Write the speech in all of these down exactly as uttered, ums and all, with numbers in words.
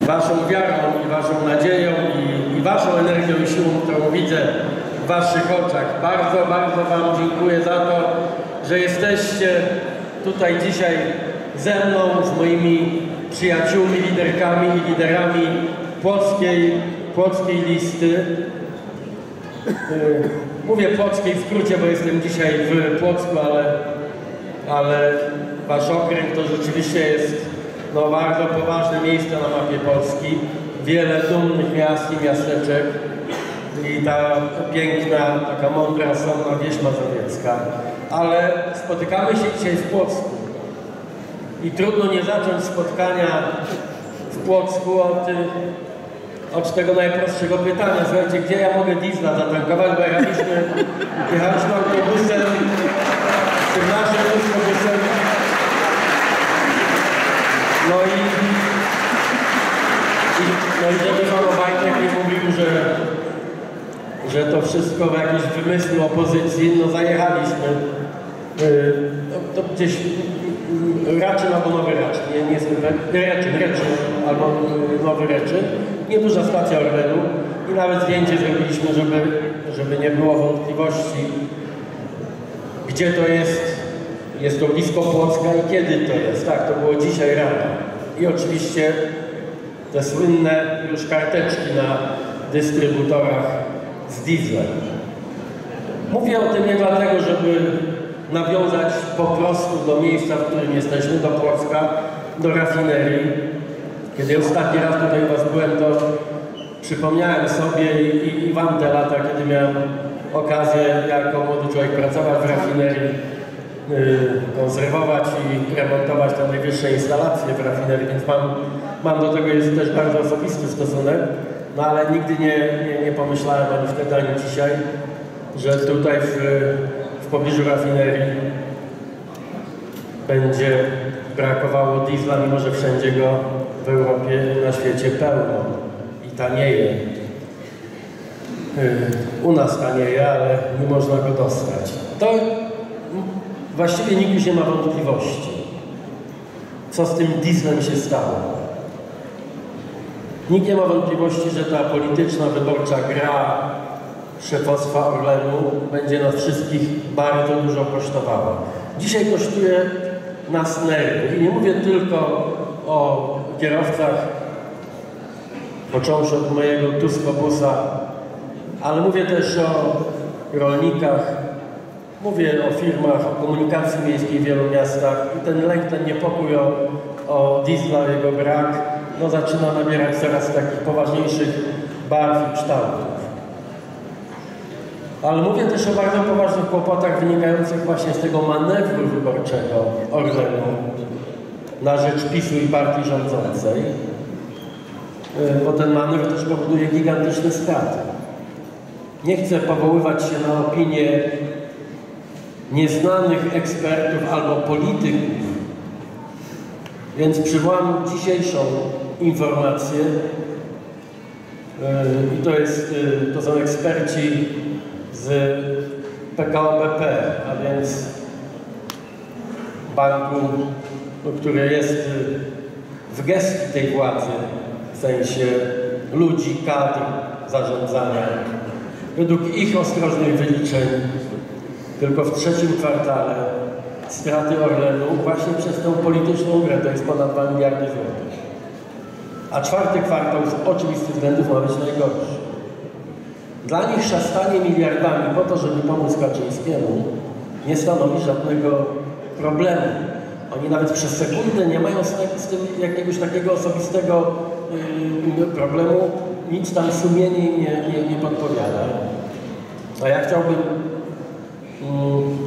waszą wiarą i waszą nadzieją i, i waszą energią i siłą, którą widzę w waszych oczach. Bardzo, bardzo wam dziękuję za to, że jesteście tutaj dzisiaj ze mną, z moimi przyjaciółmi, liderkami i liderami Płockiej, Płockiej listy. Mówię Płockiej w skrócie, bo jestem dzisiaj w Płocku, ale, ale wasz okręg to rzeczywiście jest no, bardzo poważne miejsce na mapie Polski. Wiele dumnych miast i miasteczek i ta piękna, taka mądra, sławna wieś mazowiecka. Ale spotykamy się dzisiaj w Płocku i trudno nie zacząć spotkania w Płocku od, od tego najprostszego pytania. Słuchajcie, gdzie ja mogę diesla zatankować, bo jechaliśmy, jechaliśmy autobusem, tym naszym autobusem. No i, i, no i żeby pan Obajtek nie mówił, że, że to wszystko jakieś wymysły opozycji, no zajechaliśmy. Yy, to, to gdzieś Raczyn albo Nowy Raczyn, nie, nie jestem Reczyn, Reczyn albo Nowy Reczyn. Nieduża stacja Orlenu i nawet zdjęcie zrobiliśmy, żeby, żeby nie było wątpliwości, gdzie to jest. Jest to blisko Płocka i kiedy to jest? Tak, to było dzisiaj rano. I oczywiście te słynne już karteczki na dystrybutorach z dieslem. Mówię o tym nie dlatego, żeby nawiązać po prostu do miejsca, w którym jesteśmy, do Płocka, do rafinerii. Kiedy ostatni raz tutaj u was byłem, to przypomniałem sobie i, i, i wam te lata, kiedy miałem okazję jako młody człowiek pracować w rafinerii, konserwować i remontować te najwyższe instalacje w rafinerii, więc mam, mam do tego jest też bardzo osobisty stosunek, no ale nigdy nie, nie, nie pomyślałem ani wtedy, ani dzisiaj, że tutaj w, w pobliżu rafinerii będzie brakowało diesla, mimo że wszędzie go w Europie i na świecie pełno i tanieje. U nas tanieje, ale nie można go dostać. To właściwie nikt już nie ma wątpliwości, co z tym dieslem się stało. Nikt nie ma wątpliwości, że ta polityczna, wyborcza gra szefostwa Orlenu będzie nas wszystkich bardzo dużo kosztowała. Dzisiaj kosztuje nas nerwy. I nie mówię tylko o kierowcach, począwszy od mojego Tuskobusa, ale mówię też o rolnikach, mówię o firmach, o komunikacji miejskiej w wielu miastach i ten lęk, ten niepokój o, o diesla, jego brak, no zaczyna nabierać coraz takich poważniejszych barw i kształtów. Ale mówię też o bardzo poważnych kłopotach wynikających właśnie z tego manewru wyborczego Orlenu na rzecz PiSu i partii rządzącej, bo ten manewr też powoduje gigantyczne straty. Nie chcę powoływać się na opinię nieznanych ekspertów albo polityków, więc przywołam dzisiejszą informację i to, jest, to są eksperci z P K O B P, a więc banku, który jest w gestii tej władzy, w sensie ludzi, kadr, zarządzania. Według ich ostrożnych wyliczeń tylko w trzecim kwartale straty Orlenu właśnie przez tą polityczną grę to jest ponad dwa miliardy złotych. A czwarty kwartał z oczywistych względów ma być najgorszy. Dla nich szastanie miliardami po to, żeby pomóc Kaczyńskiemu, nie stanowi żadnego problemu. Oni nawet przez sekundę nie mają z tym jakiegoś takiego osobistego yy, problemu, nic tam sumienie nie, nie, nie podpowiada. A ja chciałbym Hmm.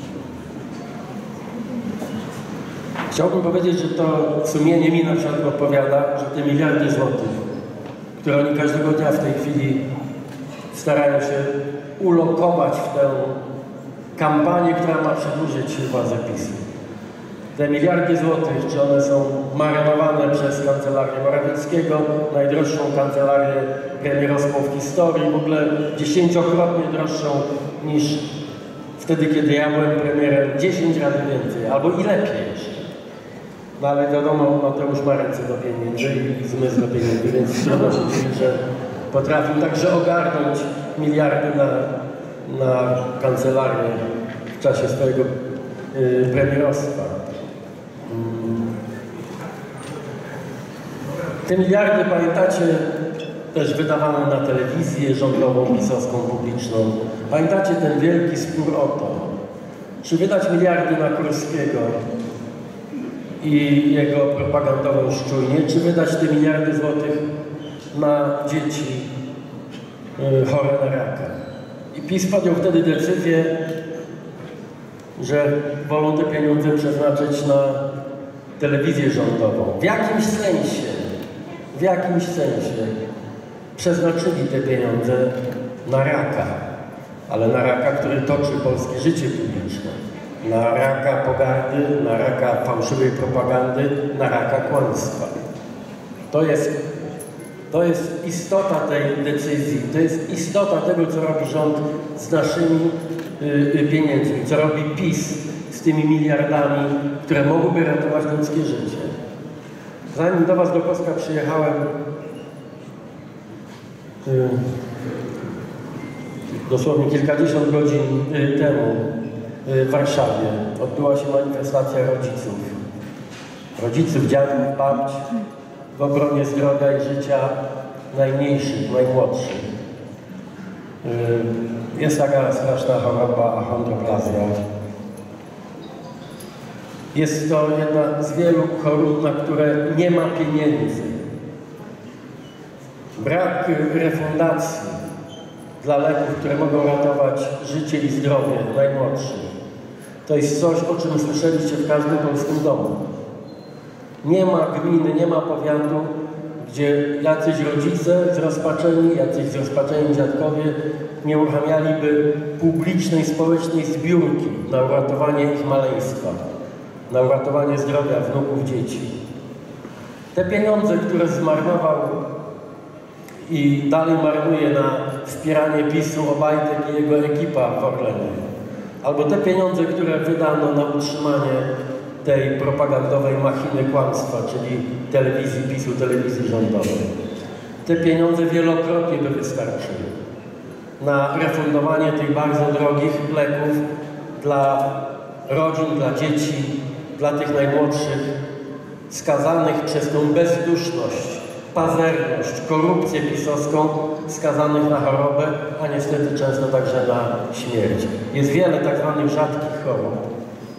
Chciałbym powiedzieć, że to sumienie mi na przykład odpowiada, że te miliardy złotych, które oni każdego dnia w tej chwili starają się ulokować w tę kampanię, która ma przedłużyć władzę PiSu. Te miliardy złotych, czy one są marnowane przez kancelarię Morawieckiego, najdroższą kancelarię premierowską w historii, w ogóle dziesięciokrotnie droższą niż wtedy, kiedy ja byłem premierem, dziesięć razy więcej, albo i lepiej jeszcze. No ale wiadomo, Mateusz ma ręce do pieniędzy i zmysł do pieniędzy, więc trudno się dziwić, że potrafił także ogarnąć miliardy na, na kancelarię w czasie swojego y, premierostwa. Hmm. Te miliardy, pamiętacie, też wydawane na telewizję rządową, pisowską, publiczną. Pamiętacie ten wielki spór o to, czy wydać miliardy na Kurskiego i jego propagandową szczujnię, czy wydać te miliardy złotych na dzieci y, chore na raka. I PiS podjął wtedy decyzję, że wolą te pieniądze przeznaczyć na telewizję rządową. W jakimś sensie, w jakimś sensie przeznaczyli te pieniądze na raka, ale na raka, który toczy polskie życie publiczne. Na raka pogardy, na raka fałszywej propagandy, na raka kłamstwa. To jest, to jest istota tej decyzji, to jest istota tego, co robi rząd z naszymi y, pieniędzmi, co robi PiS z tymi miliardami, które mogłyby ratować ludzkie życie. Zanim do Was do Płocka przyjechałem, y, dosłownie kilkadziesiąt godzin y, temu, w Warszawie odbyła się manifestacja rodziców. Rodziców, dziadków, babć w obronie zdrowia i życia najmniejszych, najmłodszych. Jest taka straszna choroba, achondroplazja. Jest to jedna z wielu chorób, na które nie ma pieniędzy. Brak refundacji dla leków, które mogą ratować życie i zdrowie najmłodszych. To jest coś, o czym słyszeliście w każdym polskim domu. Nie ma gminy, nie ma powiatu, gdzie jacyś rodzice zrozpaczeni, jacyś zrozpaczeni dziadkowie nie uruchamialiby publicznej, społecznej zbiórki na uratowanie ich maleństwa, na uratowanie zdrowia wnuków, dzieci. Te pieniądze, które zmarnował i dalej marnuje na wspieranie PiSu Obajtek i jego ekipa w Orlenie, albo te pieniądze, które wydano na utrzymanie tej propagandowej machiny kłamstwa, czyli telewizji PiSu, telewizji rządowej. Te pieniądze wielokrotnie by wystarczyły na refundowanie tych bardzo drogich leków dla rodzin, dla dzieci, dla tych najmłodszych, skazanych przez tą bezduszność, pazerność, korupcję pisowską, skazanych na chorobę, a niestety często także na śmierć. Jest wiele tak zwanych rzadkich chorób.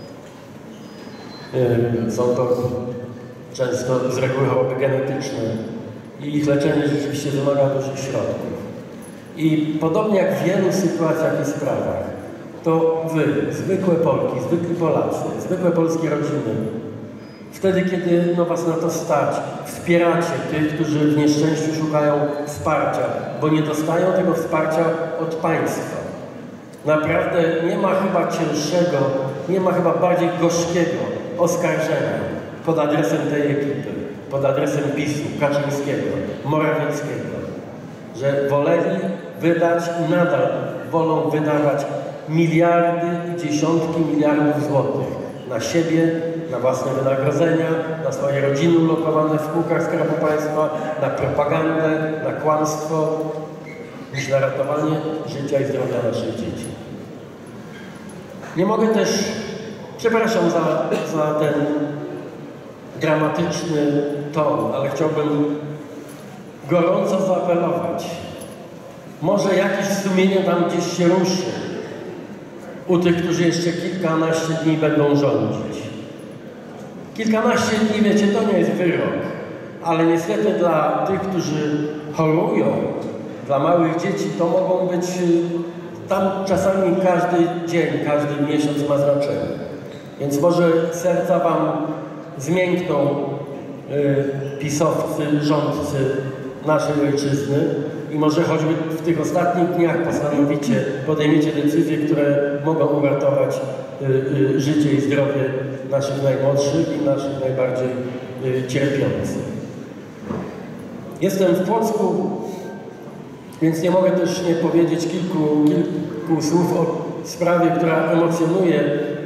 Są to często z reguły choroby genetyczne i ich leczenie rzeczywiście wymaga dużych środków. I podobnie jak w wielu sytuacjach i sprawach, to wy, zwykłe Polki, zwykli Polacy, zwykłe polskie rodziny, wtedy, kiedy no, was na to stać, wspieracie tych, którzy w nieszczęściu szukają wsparcia, bo nie dostają tego wsparcia od państwa. Naprawdę nie ma chyba cięższego, nie ma chyba bardziej gorzkiego oskarżenia pod adresem tej ekipy, pod adresem PiSu, Kaczyńskiego, Morawieckiego, że woleli wydać i nadal wolą wydawać miliardy i dziesiątki miliardów złotych na siebie, na własne wynagrodzenia, na swoje rodziny ulokowane w spółkach Skarbu Państwa, na propagandę, na kłamstwo, niż na ratowanie życia i zdrowia naszych dzieci. Nie mogę też, przepraszam za, za ten dramatyczny ton, ale chciałbym gorąco zaapelować. Może jakieś sumienie tam gdzieś się ruszy u tych, którzy jeszcze kilkanaście dni będą rządzić. Kilkanaście dni, wiecie, to nie jest wyrok, ale niestety dla tych, którzy chorują, dla małych dzieci, to mogą być, tam czasami każdy dzień, każdy miesiąc ma znaczenie. Więc może serca wam zmiękną y, pisowcy, rządcy naszej ojczyzny i może choćby w tych ostatnich dniach postanowicie, podejmiecie decyzje, które mogą uratować y, y, życie i zdrowie naszych najmłodszych i naszych najbardziej y, cierpiących. Jestem w Płocku, więc nie mogę też nie powiedzieć kilku, kilku słów o sprawie, która emocjonuje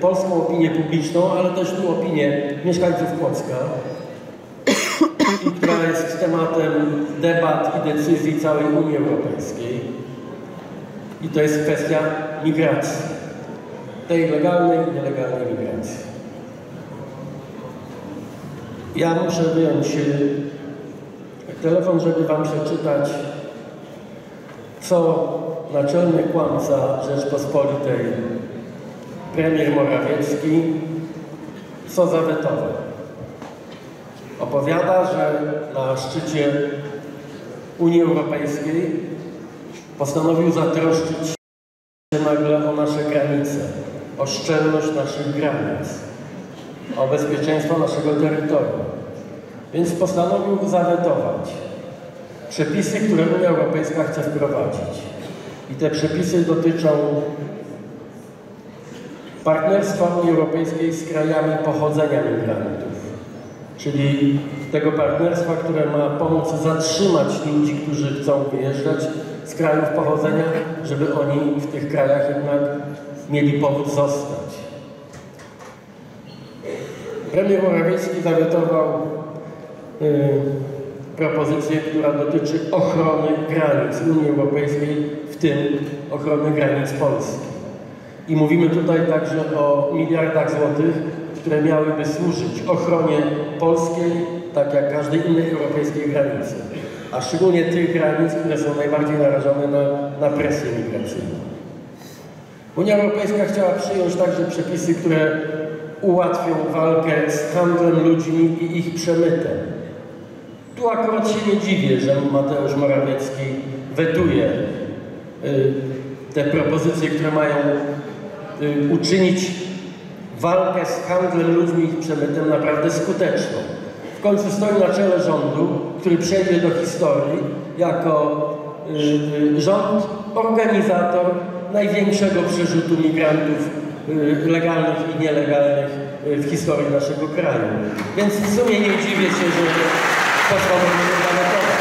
polską opinię publiczną, ale też tu opinię mieszkańców Płocka, i która jest tematem debat i decyzji całej Unii Europejskiej. I to jest kwestia migracji. Tej legalnej i nielegalnej migracji. Ja muszę wyjąć telefon, żeby wam przeczytać, co naczelny kłamca Rzeczpospolitej, premier Morawiecki, co zawetował. Opowiada, że na szczycie Unii Europejskiej postanowił zatroszczyć się nagle o nasze granice, o szczelność naszych granic, o bezpieczeństwo naszego terytorium. Więc postanowił zawetować przepisy, które Unia Europejska chce wprowadzić. I te przepisy dotyczą partnerstwa Unii Europejskiej z krajami pochodzenia migrantów. Czyli tego partnerstwa, które ma pomóc zatrzymać ludzi, którzy chcą wyjeżdżać z krajów pochodzenia, żeby oni w tych krajach jednak mieli powód zostać. Premier Morawiecki zawetował yy, propozycję, która dotyczy ochrony granic Unii Europejskiej, w tym ochrony granic Polski. I mówimy tutaj także o miliardach złotych, które miałyby służyć ochronie polskiej, tak jak każdej innej europejskiej granicy, a szczególnie tych granic, które są najbardziej narażone na, na presję migracyjną. Unia Europejska chciała przyjąć także przepisy, które ułatwią walkę z handlem ludźmi i ich przemytem. Tu akurat się nie dziwię, że Mateusz Morawiecki wetuje y, te propozycje, które mają y, uczynić walkę z handlem ludźmi i ich przemytem naprawdę skuteczną. W końcu stoi na czele rządu, który przejdzie do historii jako y, y, rząd, organizator największego przerzutu migrantów y, legalnych i nielegalnych y, w historii naszego kraju. Więc w sumie nie dziwię się, że postanowił się zawetować.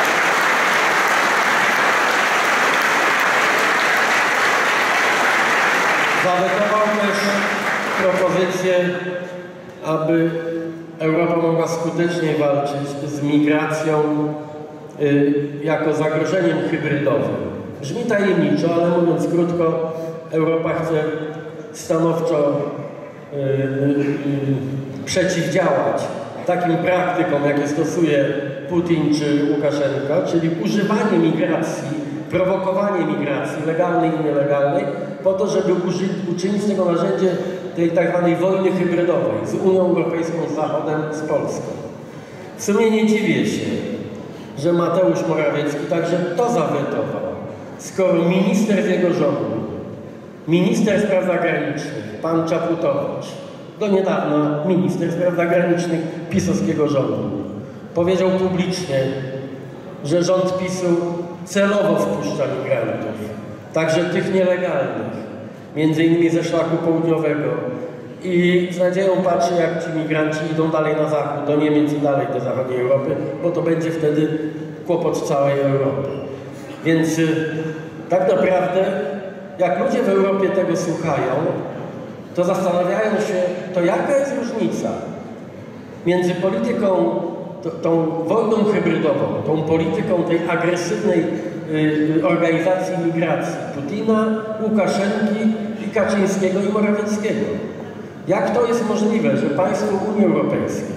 Zawetował też propozycję, aby Europa mogła skutecznie walczyć z migracją y, jako zagrożeniem hybrydowym. Brzmi tajemniczo, ale mówiąc krótko, Europa chce stanowczo y, y, y, przeciwdziałać takim praktykom, jakie stosuje Putin czy Łukaszenka, czyli używanie migracji, prowokowanie migracji legalnej i nielegalnej po to, żeby uczynić z tego narzędzie tej tak zwanej wojny hybrydowej z Unią Europejską, z Zachodem, z Polską. W sumie nie dziwię się, że Mateusz Morawiecki także to zawetował, skoro minister z jego rządu, minister spraw zagranicznych, pan Czaputowicz, do niedawna minister spraw zagranicznych pisowskiego rządu, powiedział publicznie, że rząd PiSu celowo wpuszcza migrantów, także tych nielegalnych, między innymi ze szlaku południowego, i z nadzieją patrzy, jak ci migranci idą dalej na zachód, do Niemiec i dalej do zachodniej Europy, bo to będzie wtedy kłopot całej Europy. Więc tak naprawdę, jak ludzie w Europie tego słuchają, to zastanawiają się, to jaka jest różnica między polityką, to, tą wojną hybrydową, tą polityką tej agresywnej y, organizacji migracji Putina, Łukaszenki i Kaczyńskiego i Morawieckiego. Jak to jest możliwe, że państwo Unii Europejskiej,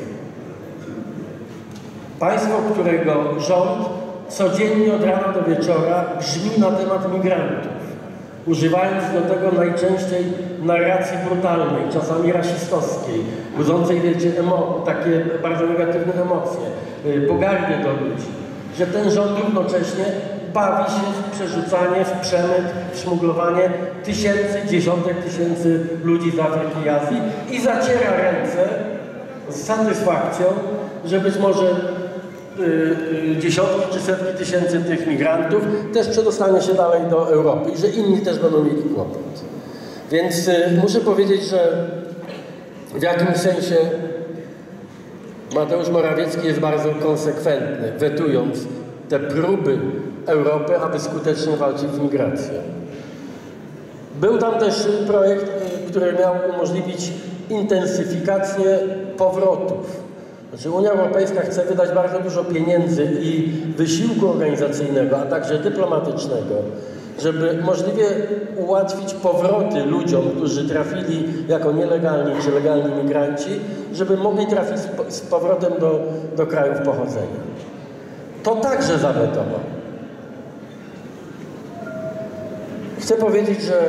państwo, którego rząd codziennie od rana do wieczora grzmi na temat migrantów, używając do tego najczęściej narracji brutalnej, czasami rasistowskiej, budzącej, wiecie, emo takie bardzo negatywne emocje, yy, pogardy do ludzi, że ten rząd równocześnie bawi się w przerzucanie, w przemyt, w szmuglowanie tysięcy, dziesiątek tysięcy ludzi z Afryki i Azji i zaciera ręce z satysfakcją, że być może Yy, dziesiątki czy setki tysięcy tych migrantów też przedostanie się dalej do Europy i że inni też będą mieli kłopot. Więc yy, muszę powiedzieć, że w jakimś sensie Mateusz Morawiecki jest bardzo konsekwentny, wetując te próby Europy, aby skutecznie walczyć z migracją. Był tam też projekt, który miał umożliwić intensyfikację powrotów. Znaczy Unia Europejska chce wydać bardzo dużo pieniędzy i wysiłku organizacyjnego, a także dyplomatycznego, żeby możliwie ułatwić powroty ludziom, którzy trafili jako nielegalni czy legalni migranci, żeby mogli trafić z powrotem do, do krajów pochodzenia. To także zawetował. Chcę powiedzieć, że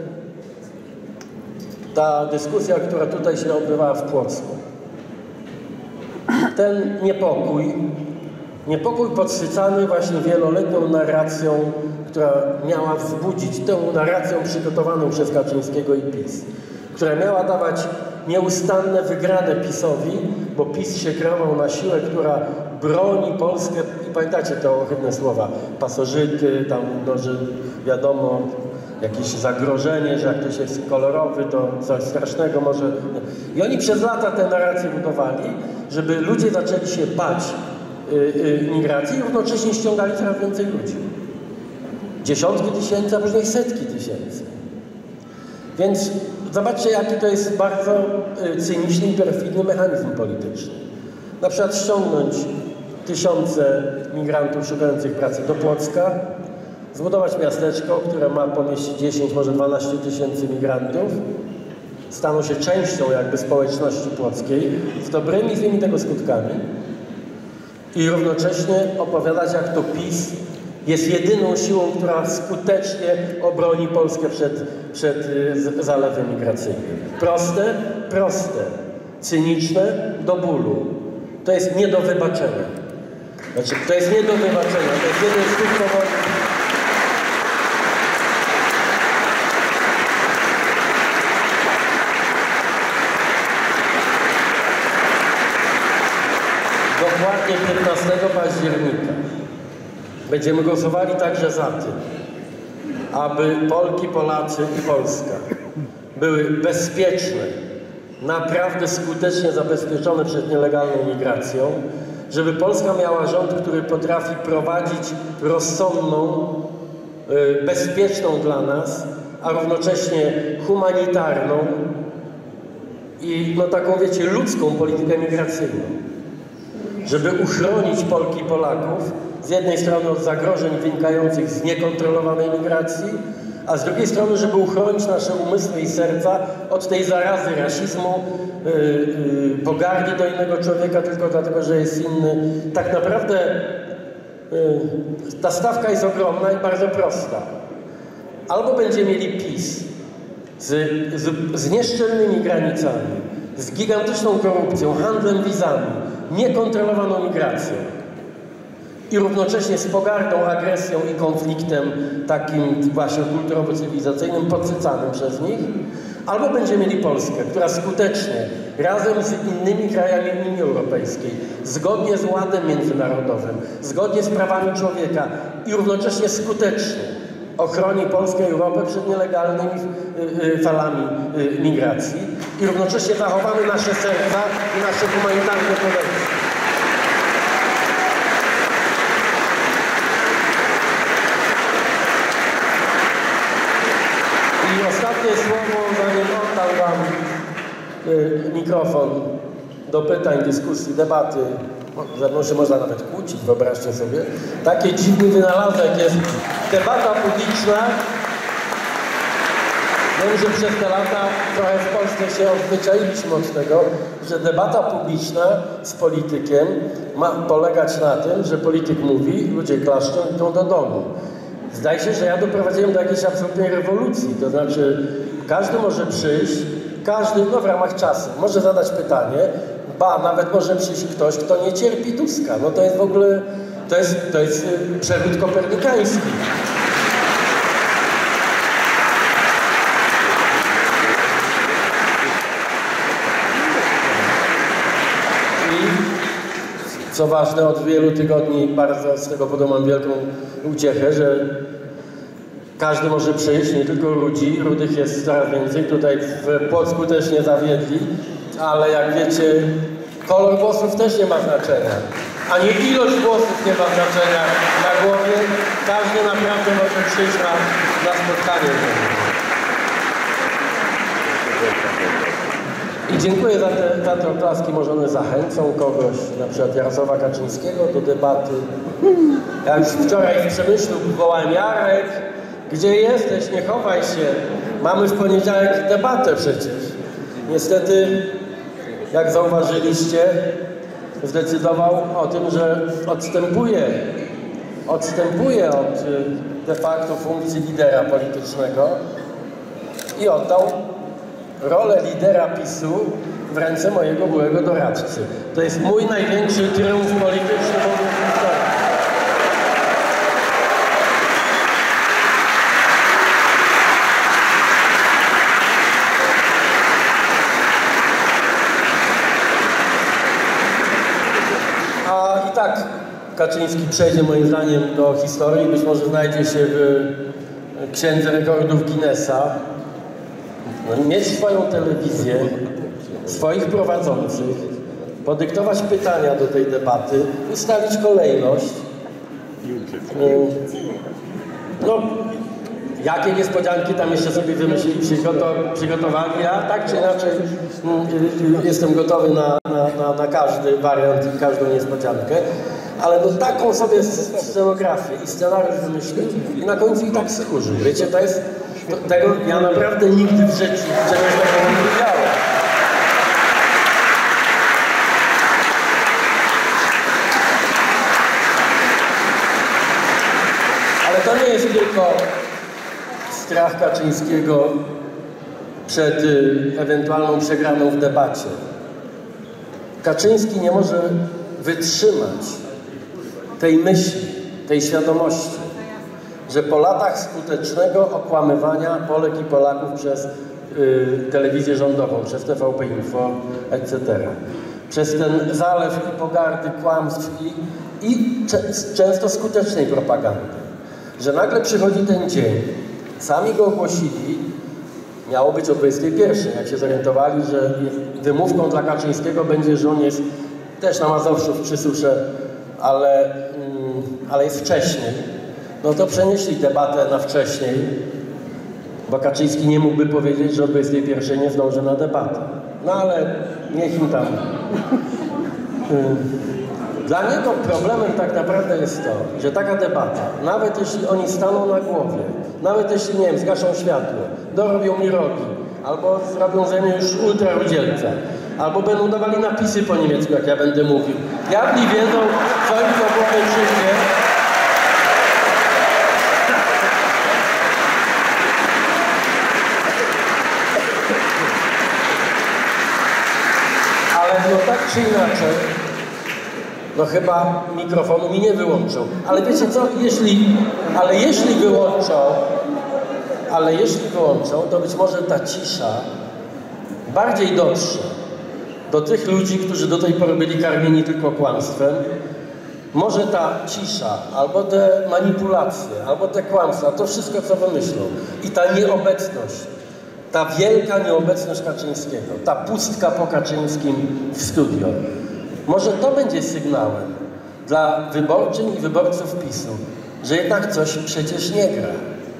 ta dyskusja, która tutaj się odbywała w Płocku, ten niepokój, niepokój podsycany właśnie wieloletnią narracją, która miała wzbudzić, tę narracją przygotowaną przez Kaczyńskiego i PiS, która miała dawać nieustanne wygrane PiS-owi, bo PiS się kreował na siłę, która broni Polskę i pamiętacie te ohydne słowa, pasożyty, tam, no, że wiadomo, jakieś zagrożenie, że jak ktoś jest kolorowy, to coś strasznego może... I oni przez lata tę narrację budowali, żeby ludzie zaczęli się bać y, y, migracji i równocześnie ściągali coraz więcej ludzi. Dziesiątki tysięcy, a później setki tysięcy. Więc zobaczcie, jaki to jest bardzo y, cyniczny i perfidny mechanizm polityczny. Na przykład ściągnąć tysiące migrantów szukających pracy do Płocka, zbudować miasteczko, które ma pomieścić dziesięć, może dwanaście tysięcy migrantów, staną się częścią jakby społeczności płockiej z dobrymi, złymi tego skutkami i równocześnie opowiadać, jak to PiS jest jedyną siłą, która skutecznie obroni Polskę przed, przed zalewem migracyjnym. Proste? Proste. Cyniczne? Do bólu. To jest nie do wybaczenia. Znaczy, to jest nie do wybaczenia. To jest jeden z tych powodów. Dokładnie piętnastego października będziemy głosowali także za tym, aby Polki, Polacy i Polska były bezpieczne, naprawdę skutecznie zabezpieczone przed nielegalną migracją, żeby Polska miała rząd, który potrafi prowadzić rozsądną, bezpieczną dla nas, a równocześnie humanitarną i no taką, wiecie, ludzką politykę migracyjną. Żeby uchronić Polki i Polaków z jednej strony od zagrożeń wynikających z niekontrolowanej migracji, a z drugiej strony, żeby uchronić nasze umysły i serca od tej zarazy rasizmu, yy, yy, pogardy do innego człowieka tylko dlatego, że jest inny. Tak naprawdę yy, ta stawka jest ogromna i bardzo prosta. Albo będziemy mieli PiS z, z, z nieszczelnymi granicami, z gigantyczną korupcją, handlem wizami, niekontrolowaną migracją i równocześnie z pogardą, agresją i konfliktem takim właśnie kulturowo-cywilizacyjnym podsycanym przez nich, albo będziemy mieli Polskę, która skutecznie razem z innymi krajami Unii Europejskiej, zgodnie z ładem międzynarodowym, zgodnie z prawami człowieka i równocześnie skutecznie ochroni Polskę i Europę przed nielegalnymi falami migracji i równocześnie zachowamy nasze serca i nasze humanitarne podejście. I ostatnie słowo, zanim oddam wam mikrofon do pytań, dyskusji, debaty. Ze mną się można nawet kłócić, wyobraźcie sobie. Taki dziwny wynalazek jest debata publiczna. Wiem, że przez te lata trochę w Polsce się odzwyczailiśmy od tego, że debata publiczna z politykiem ma polegać na tym, że polityk mówi, ludzie klaszczą i idą do domu. Zdaje się, że ja doprowadziłem do jakiejś absolutnej rewolucji. To znaczy, każdy może przyjść, każdy, no w ramach czasu, może zadać pytanie, ba, nawet może przyjść ktoś, kto nie cierpi Tuska. No to jest w ogóle, to jest, to jest przewrót kopernikański. I co ważne, od wielu tygodni bardzo z tego powodu mam wielką uciechę, że każdy może przyjść, nie tylko ludzi, rudych jest coraz więcej, tutaj w Płocku też nie zawiedli, ale jak wiecie, kolor włosów też nie ma znaczenia, ani ilość włosów nie ma znaczenia na głowie, każdy naprawdę może przyjść na, na spotkanie. I dziękuję za te, za te oklaski, może one zachęcą kogoś, na przykład Jarosława Kaczyńskiego do debaty. Ja już wczoraj w Przemyślu wołałem: Jarek, gdzie jesteś? Nie chowaj się. Mamy w poniedziałek debatę przecież. Niestety, jak zauważyliście, zdecydował o tym, że odstępuje, odstępuje od de facto funkcji lidera politycznego i oddał rolę lidera PiSu w ręce mojego byłego doradcy. To jest mój największy triumf polityczny w ogóle w historii. A i tak Kaczyński przejdzie moim zdaniem do historii, być może znajdzie się w Księdze Rekordów Guinnessa. Mieć swoją telewizję, swoich prowadzących, podyktować pytania do tej debaty, ustalić kolejność. No, jakie niespodzianki tam jeszcze sobie wymyślili, przygotowali. Ja tak czy inaczej jestem gotowy na, na, na, na każdy wariant i każdą niespodziankę. Ale no taką sobie scenografię i scenariusz wymyślił i na końcu i tak skurzył. Wiecie, to jest... To, tego ja naprawdę nigdy w życiu czegoś takiego nie widziałem. Ale to nie jest tylko strach Kaczyńskiego przed y, ewentualną przegraną w debacie. Kaczyński nie może wytrzymać tej myśli, tej świadomości, że po latach skutecznego okłamywania Polek i Polaków przez y, telewizję rządową, przez T V P Info, et cetera, przez ten zalew i pogardy, kłamstw i, i często skutecznej propagandy, że nagle przychodzi ten dzień, sami go ogłosili, miało być o dwudziestej pierwszej, jak się zorientowali, że wymówką dla Kaczyńskiego będzie, że on jest też na Mazowszu w Przysusze, ale, mm, ale jest wcześniej. No to przenieśli debatę na wcześniej, bo Kaczyński nie mógłby powiedzieć, że o dwudziestej pierwszej nie zdąży na debatę. No ale niech im tam... Dla niego problemem tak naprawdę jest to, że taka debata, nawet jeśli oni staną na głowie, nawet jeśli, nie wiem, zgaszą światło, dorobią mi rogi, albo zrobią ze mnie już ultrarudzielca, albo będą dawali napisy po niemiecku, jak ja będę mówił. Diabli wiedzą, co im do głowy przyjdzie. No tak czy inaczej, no chyba mikrofonu mi nie wyłączą. Ale wiecie co, jeśli, ale jeśli wyłączą, ale jeśli wyłączą, to być może ta cisza bardziej dotrze do tych ludzi, którzy do tej pory byli karmieni tylko kłamstwem. Może ta cisza, albo te manipulacje, albo te kłamstwa, to wszystko, co wymyślą i ta nieobecność, ta wielka nieobecność Kaczyńskiego, ta pustka po Kaczyńskim w studio, może to będzie sygnałem dla wyborczyń i wyborców PiSu, że jednak coś przecież nie gra.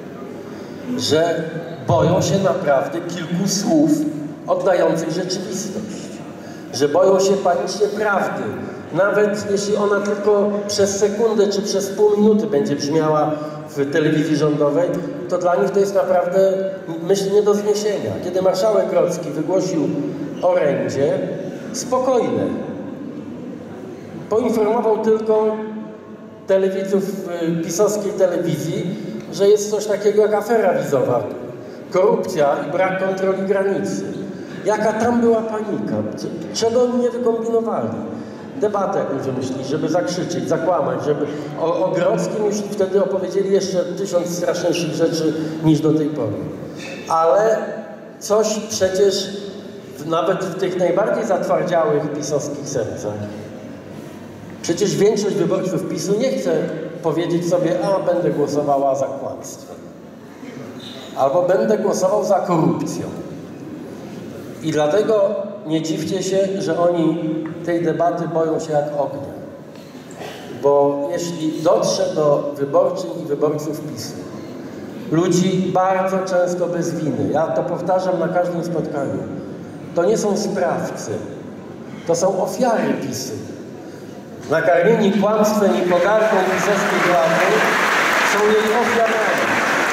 Że boją się naprawdę kilku słów oddających rzeczywistość. Że boją się panicznie prawdy. Nawet jeśli ona tylko przez sekundę czy przez pół minuty będzie brzmiała w telewizji rządowej, to dla nich to jest naprawdę myśl nie do zniesienia. Kiedy marszałek Grodzki wygłosił orędzie, spokojne. Poinformował tylko telewidzów pisowskiej telewizji, że jest coś takiego jak afera wizowa, korupcja i brak kontroli granicy. Jaka tam była panika? Czego oni nie wykombinowali? Debatę jakąś wymyślili, żeby zakrzyczeć, zakłamać, żeby o, o Grodzkim już wtedy opowiedzieli jeszcze tysiąc straszniejszych rzeczy niż do tej pory. Ale coś przecież w, nawet w tych najbardziej zatwardziałych pisowskich sercach. Przecież większość wyborców PiSu nie chce powiedzieć sobie, a będę głosowała za kłamstwem. Albo będę głosował za korupcją. I dlatego nie dziwcie się, że oni tej debaty boją się jak ognia. Bo jeśli dotrze do wyborczyń i wyborców PiSu, ludzi bardzo często bez winy. Ja to powtarzam na każdym spotkaniu. To nie są sprawcy, to są ofiary PiSu. Nakarmieni kłamstwem i pogardą pisowskiej władzy są jej ofiarami.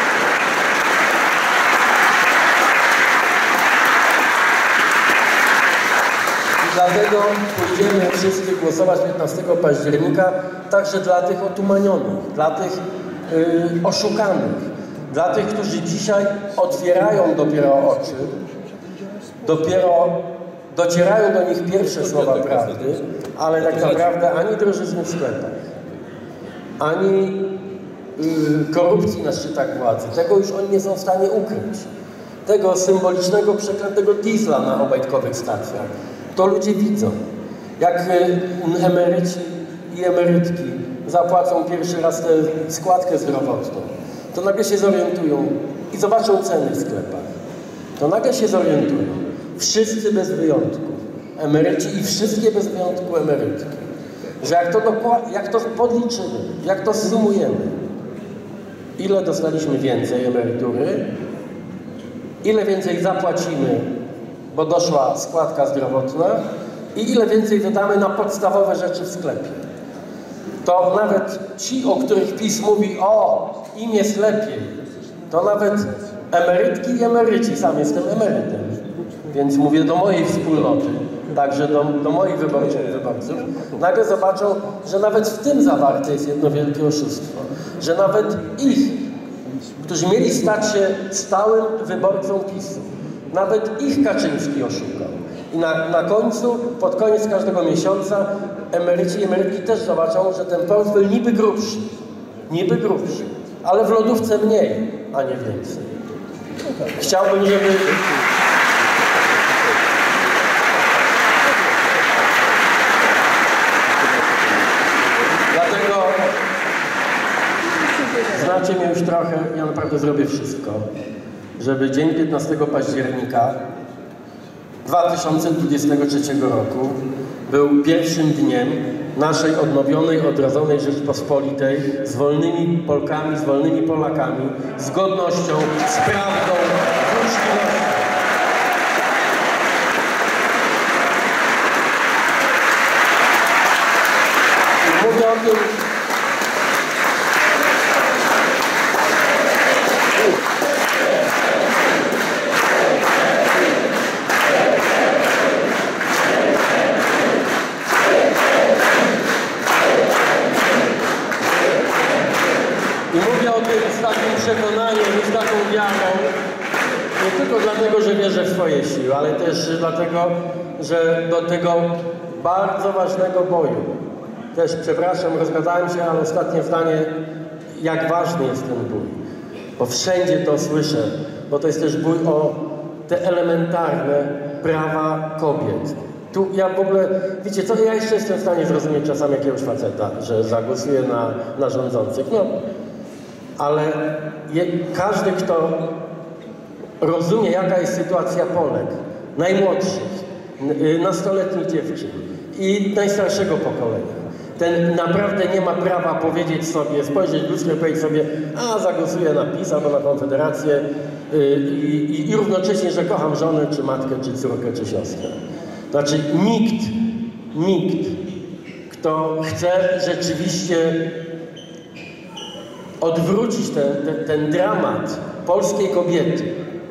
I dlatego pójdziemy wszyscy głosować piętnastego października także dla tych otumanionych, dla tych yy, oszukanych, dla tych, którzy dzisiaj otwierają dopiero oczy, dopiero docierają do nich pierwsze słowa prawdy, ale tak naprawdę ani drożyzny w sklepach, ani yy, korupcji na szczytach władzy, tego już oni nie są w stanie ukryć. Tego symbolicznego, przeklętego diesla na obajtkowych stacjach. To ludzie widzą, jak yy, emeryci i emerytki zapłacą pierwszy raz tę składkę zdrowotną. To nagle się zorientują i zobaczą ceny w sklepach. To nagle się zorientują. Wszyscy bez wyjątku. Emeryci i wszystkie bez wyjątku emerytki. Że jak to, jak to podliczymy, jak to zsumujemy, ile dostaliśmy więcej emerytury, ile więcej zapłacimy, bo doszła składka zdrowotna i ile więcej wydamy na podstawowe rzeczy w sklepie. To nawet ci, o których PiS mówi, o, im jest lepiej, to nawet emerytki i emeryci, sam jestem emerytem, więc mówię do mojej wspólnoty, także do, do moich wyborców i wyborców, nagle zobaczą, że nawet w tym zawarte jest jedno wielkie oszustwo, że nawet ich, którzy mieli stać się stałym wyborcą PiSu, nawet ich Kaczyński oszukał. I na, na końcu, pod koniec każdego miesiąca emeryci i emerytki też zobaczą, że ten portfel niby grubszy, niby grubszy, ale w lodówce mniej, a nie więcej. Chciałbym, żeby... Dlatego znacie mnie już trochę, ja naprawdę zrobię wszystko, żeby dzień piętnastego października dwa tysiące dwudziestego trzeciego roku był pierwszym dniem naszej odnowionej, odrodzonej Rzeczpospolitej z wolnymi Polkami, z wolnymi Polakami, z godnością, z prawdą, z uczciwością. I mówię o tym, z takim przekonaniem i z taką wiarą, nie tylko dlatego, że wierzę w swoje siły, ale też dlatego, że do tego bardzo ważnego boju, też przepraszam, rozgadałem się, ale ostatnie zdanie, jak ważny jest ten bój, bo wszędzie to słyszę, bo to jest też bój o te elementarne prawa kobiet. Tu ja w ogóle, wiecie co, ja jeszcze jestem w stanie zrozumieć czasami jakiegoś faceta, że zagłosuje na, na rządzących, no, ale je, każdy, kto rozumie, jaka jest sytuacja Polek, najmłodszych, nastoletnich dziewczyn i najstarszego pokolenia, ten naprawdę nie ma prawa powiedzieć sobie, spojrzeć w lustro i powiedzieć sobie, a zagłosuję na PiS albo na Konfederację yy, i, i równocześnie, że kocham żonę, czy matkę, czy córkę, czy siostrę. Znaczy nikt, nikt, kto chce rzeczywiście odwrócić ten, ten, ten dramat polskiej kobiety.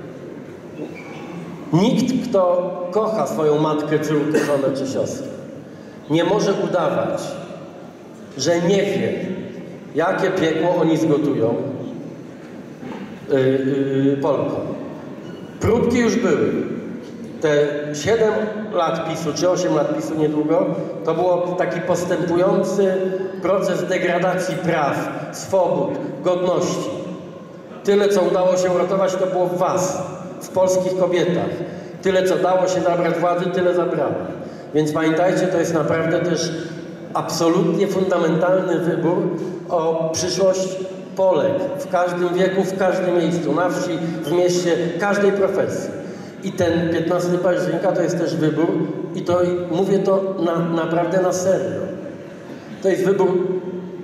Nikt, kto kocha swoją matkę, córkę, żonę czy siostrę, nie może udawać, że nie wie, jakie piekło oni zgotują yy, yy, Polkom. Próbki już były. Te siedem lat PiSu, czy osiem lat PiSu niedługo, to był taki postępujący proces degradacji praw, swobód, godności. Tyle, co udało się uratować, to było w was, w polskich kobietach. Tyle, co dało się zabrać władzy, tyle zabrało. Więc pamiętajcie, to jest naprawdę też absolutnie fundamentalny wybór o przyszłość Polek w każdym wieku, w każdym miejscu, na wsi, w mieście, każdej profesji. I ten piętnastego października to jest też wybór, i to mówię to na, naprawdę na serio. To jest wybór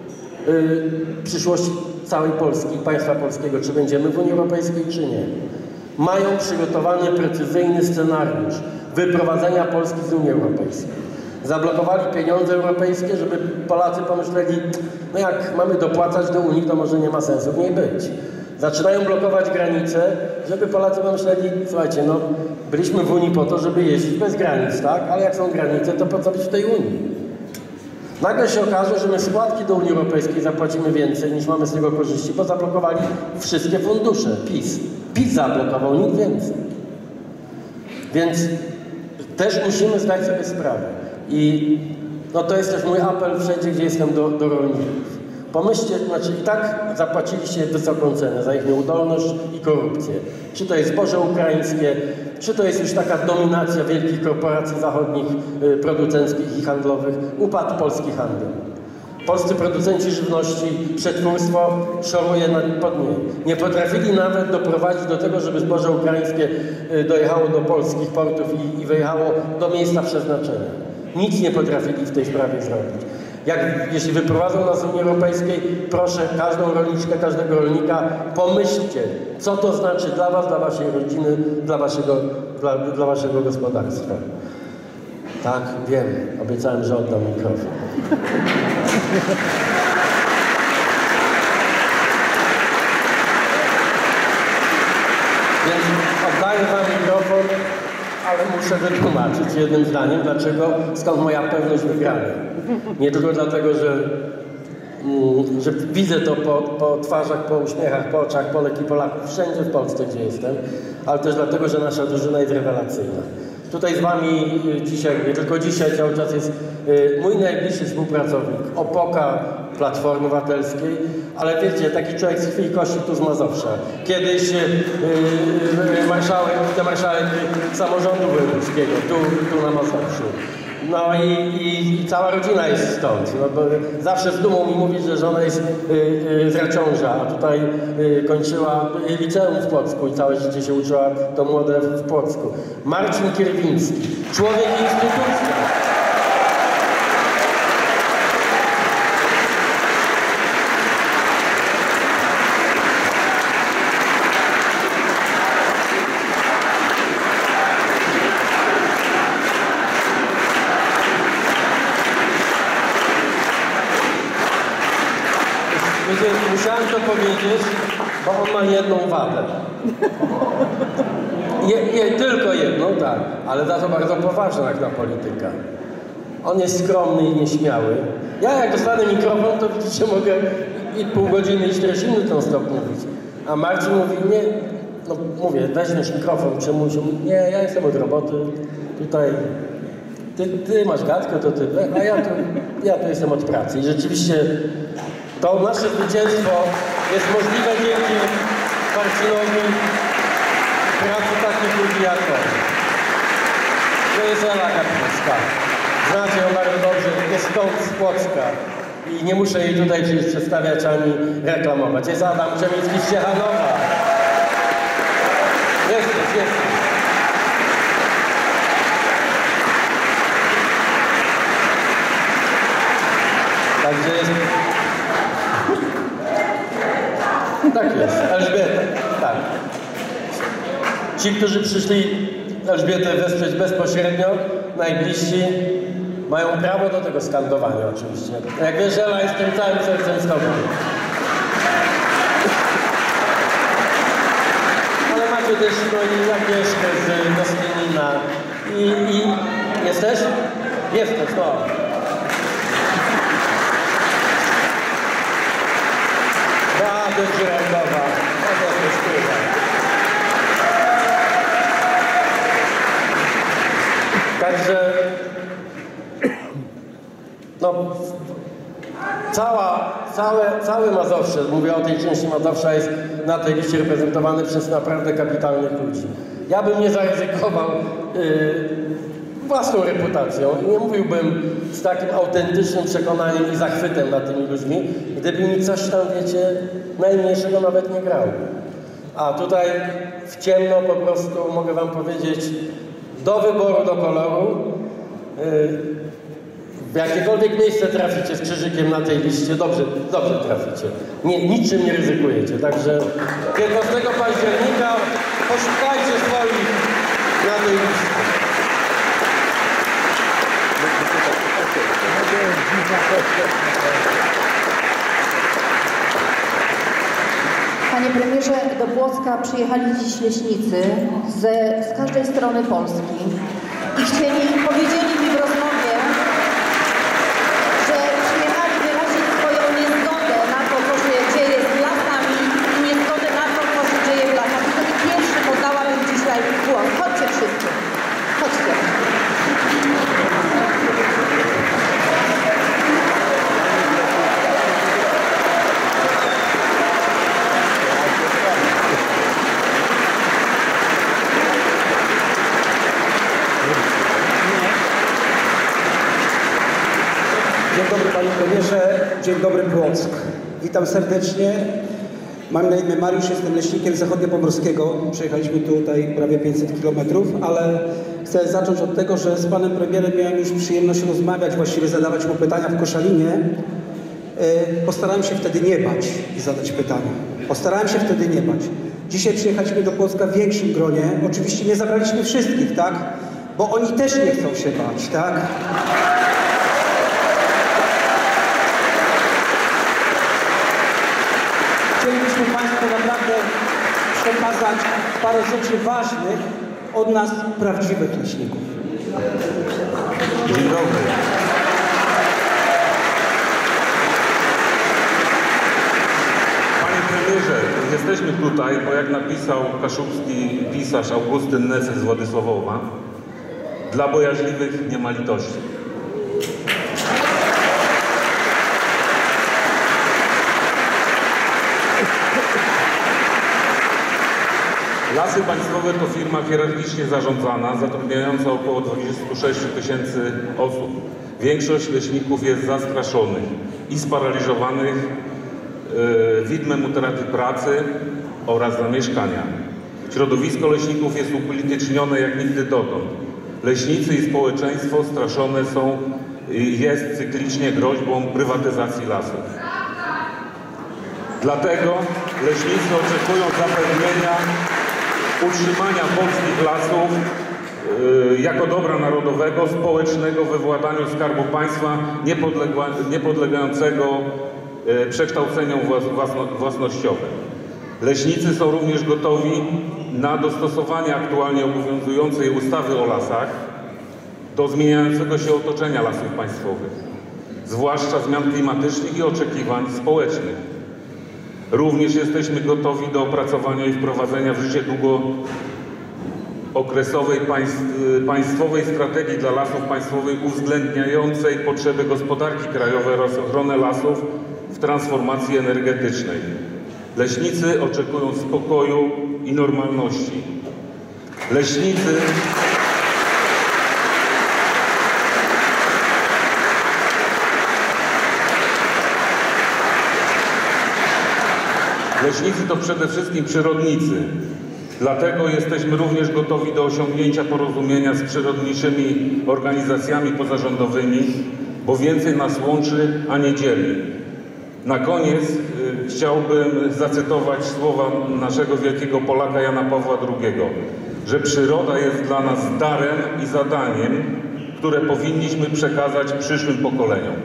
yy, przyszłość całej Polski, państwa polskiego, czy będziemy w Unii Europejskiej, czy nie. Mają przygotowany precyzyjny scenariusz wyprowadzenia Polski z Unii Europejskiej. Zablokowali pieniądze europejskie, żeby Polacy pomyśleli, no jak mamy dopłacać do Unii, to może nie ma sensu w niej być. Zaczynają blokować granice, żeby Polacy pomyśleli, słuchajcie, no byliśmy w Unii po to, żeby jeździć bez granic, tak? Ale jak są granice, to po co być w tej Unii? Nagle się okaże, że my składki do Unii Europejskiej zapłacimy więcej, niż mamy z tego korzyści, bo zablokowali wszystkie fundusze. PiS. PiS zablokował, nikt więcej. Więc też musimy zdać sobie sprawę. I no to jest też mój apel wszędzie, gdzie jestem do, do rolników. Pomyślcie, znaczy i tak zapłaciliście wysoką cenę za ich nieudolność i korupcję. Czy to jest zboże ukraińskie, czy to jest już taka dominacja wielkich korporacji zachodnich, y, producenckich i handlowych, upadł polski handel. Polscy producenci żywności, przetwórstwo szoruje na podnie. Nie potrafili nawet doprowadzić do tego, żeby zboże ukraińskie y, dojechało do polskich portów i, i wyjechało do miejsca przeznaczenia. Nic nie potrafili w tej sprawie zrobić. Jak, jeśli wyprowadzą nas z Unii Europejskiej, proszę każdą rolniczkę, każdego rolnika, pomyślcie, co to znaczy dla was, dla waszej rodziny, dla waszego, dla, dla waszego gospodarstwa. Tak, wiem, obiecałem, że oddam mikrofon. Więc oddaję wam mikrofon, ale muszę wytłumaczyć jednym zdaniem, dlaczego, skąd moja pewność wygrania. Nie tylko dlatego, że, mm, że widzę to po, po twarzach, po uśmiechach, po oczach Polek i Polaków, wszędzie w Polsce, gdzie jestem, ale też dlatego, że nasza drużyna jest rewelacyjna. Tutaj z wami dzisiaj, nie tylko dzisiaj, cały czas jest y, mój najbliższy współpracownik, opoka Platformy Obywatelskiej, ale wiecie, taki człowiek z krwi i kości tu z Mazowsza. Kiedyś y, y, marszałek, wicemarszałek samorządu wojewódzkiego, tu, tu na Mazowszu. No i, i, i cała rodzina jest stąd. No bo zawsze z dumą mi mówi, że żona jest y, y, z Raciąża, a tutaj y, kończyła liceum w Płocku i całe życie się uczyła to młode w Płocku. Marcin Kierwiński, człowiek instytucja. Musiałem to powiedzieć, bo on ma jedną wadę. Je, je, tylko jedną, tak, ale za to bardzo poważna jak na polityka. On jest skromny i nieśmiały. Ja jak dostanę mikrofon, to widzicie, mogę i pół godziny i czterdzieści minut non stop mówić. A Marcin mówi, nie, no mówię, weźmiesz mikrofon czemuś, nie, ja jestem od roboty, tutaj, ty, ty masz gadkę, to ty, a ja tu, ja tu jestem od pracy. I rzeczywiście to nasze zwycięstwo jest możliwe dzięki Marcinowi pracy takich ludzi jak on. To jest Ela Kapińska. Znacie ją bardzo dobrze, jest stąd z Płocka. I nie muszę jej tutaj gdzieś przedstawiać ani reklamować. Jest Adam Czemiński z Ciechanowa. Jesteś, jesteś. Także jest... Tak jest, Elżbieta, tak. Ci, którzy przyszli Elżbietę wesprzeć bezpośrednio, najbliżsi, mają prawo do tego skandowania oczywiście. Jak wiesz, Ela, jestem całym sercem z tobą. Ale macie też no, i Agnieszkę z Gostynina. I, i jesteś? Jesteś, no. Rady Żyręgowa, to jest szkoda. Także no, cała, całe, cały Mazowsze, mówię o tej części Mazowsza, jest na tej liście reprezentowany przez naprawdę kapitalnych ludzi. Ja bym nie zaryzykował yy, własną reputacją i nie mówiłbym z takim autentycznym przekonaniem i zachwytem nad tymi ludźmi, gdyby mi coś tam, wiecie, najmniejszego nawet nie grało. A tutaj w ciemno po prostu mogę wam powiedzieć, do wyboru, do koloru, yy, W jakiekolwiek miejsce traficie z krzyżykiem na tej liście, dobrze, dobrze traficie. Nie, niczym nie ryzykujecie, także piętnastego października poszukajcie swoich na tej liście. Panie premierze, do Płocka przyjechali dziś leśnicy ze, z każdej strony Polski i chcieli, powiedzieli mi w rozmowie, że przyjechali wyrazić swoją niezgodę na to, co się dzieje z lasami i niezgodę na to, co się dzieje w lasach. I wtedy pierwszy poddałabym dzisiaj głos. Chodźcie wszyscy. Chodźcie. Dzień dobry panie premierze, dzień dobry Płock. Witam serdecznie. Mam na imię Mariusz, jestem leśnikiem z zachodniopomorskiego. Przejechaliśmy tutaj prawie pięćset kilometrów, ale chcę zacząć od tego, że z panem premierem miałem już przyjemność rozmawiać, właściwie zadawać mu pytania w Koszalinie. Postarałem się wtedy nie bać i zadać pytania. Postarałem się wtedy nie bać. Dzisiaj przyjechaliśmy do Płocka w większym gronie. Oczywiście nie zabraliśmy wszystkich, tak? Bo oni też nie chcą się bać, tak? Chcielibyśmy Państwu naprawdę przekazać parę rzeczy ważnych od nas, prawdziwych leśników. Dzień dobry. Panie premierze, jesteśmy tutaj, bo jak napisał kaszubski pisarz Augustyn Neces z Władysławowa, dla bojaźliwych nie ma litości. Lasy Państwowe to firma hierarchicznie zarządzana, zatrudniająca około dwadzieścia sześć tysięcy osób. Większość leśników jest zastraszonych i sparaliżowanych yy, widmem utraty pracy oraz zamieszkania. Środowisko leśników jest upolitycznione jak nigdy dotąd. Leśnicy i społeczeństwo straszone są i jest cyklicznie groźbą prywatyzacji lasów. Dlatego leśnicy oczekują zapewnienia utrzymania polskich lasów yy, jako dobra narodowego, społecznego we władaniu Skarbu Państwa, niepodlega, niepodlegającego yy, przekształceniom własno, własnościowym. Leśnicy są również gotowi na dostosowanie aktualnie obowiązującej ustawy o lasach do zmieniającego się otoczenia lasów państwowych, zwłaszcza zmian klimatycznych i oczekiwań społecznych. Również jesteśmy gotowi do opracowania i wprowadzenia w życie długookresowej państw, państwowej strategii dla lasów państwowych uwzględniającej potrzeby gospodarki krajowej oraz ochronę lasów w transformacji energetycznej. Leśnicy oczekują spokoju i normalności. Leśnicy Leśnicy to przede wszystkim przyrodnicy. Dlatego jesteśmy również gotowi do osiągnięcia porozumienia z przyrodniczymi organizacjami pozarządowymi, bo więcej nas łączy, a nie dzieli. Na koniec y, chciałbym zacytować słowa naszego wielkiego Polaka Jana Pawła drugiego, że przyroda jest dla nas darem i zadaniem, które powinniśmy przekazać przyszłym pokoleniom.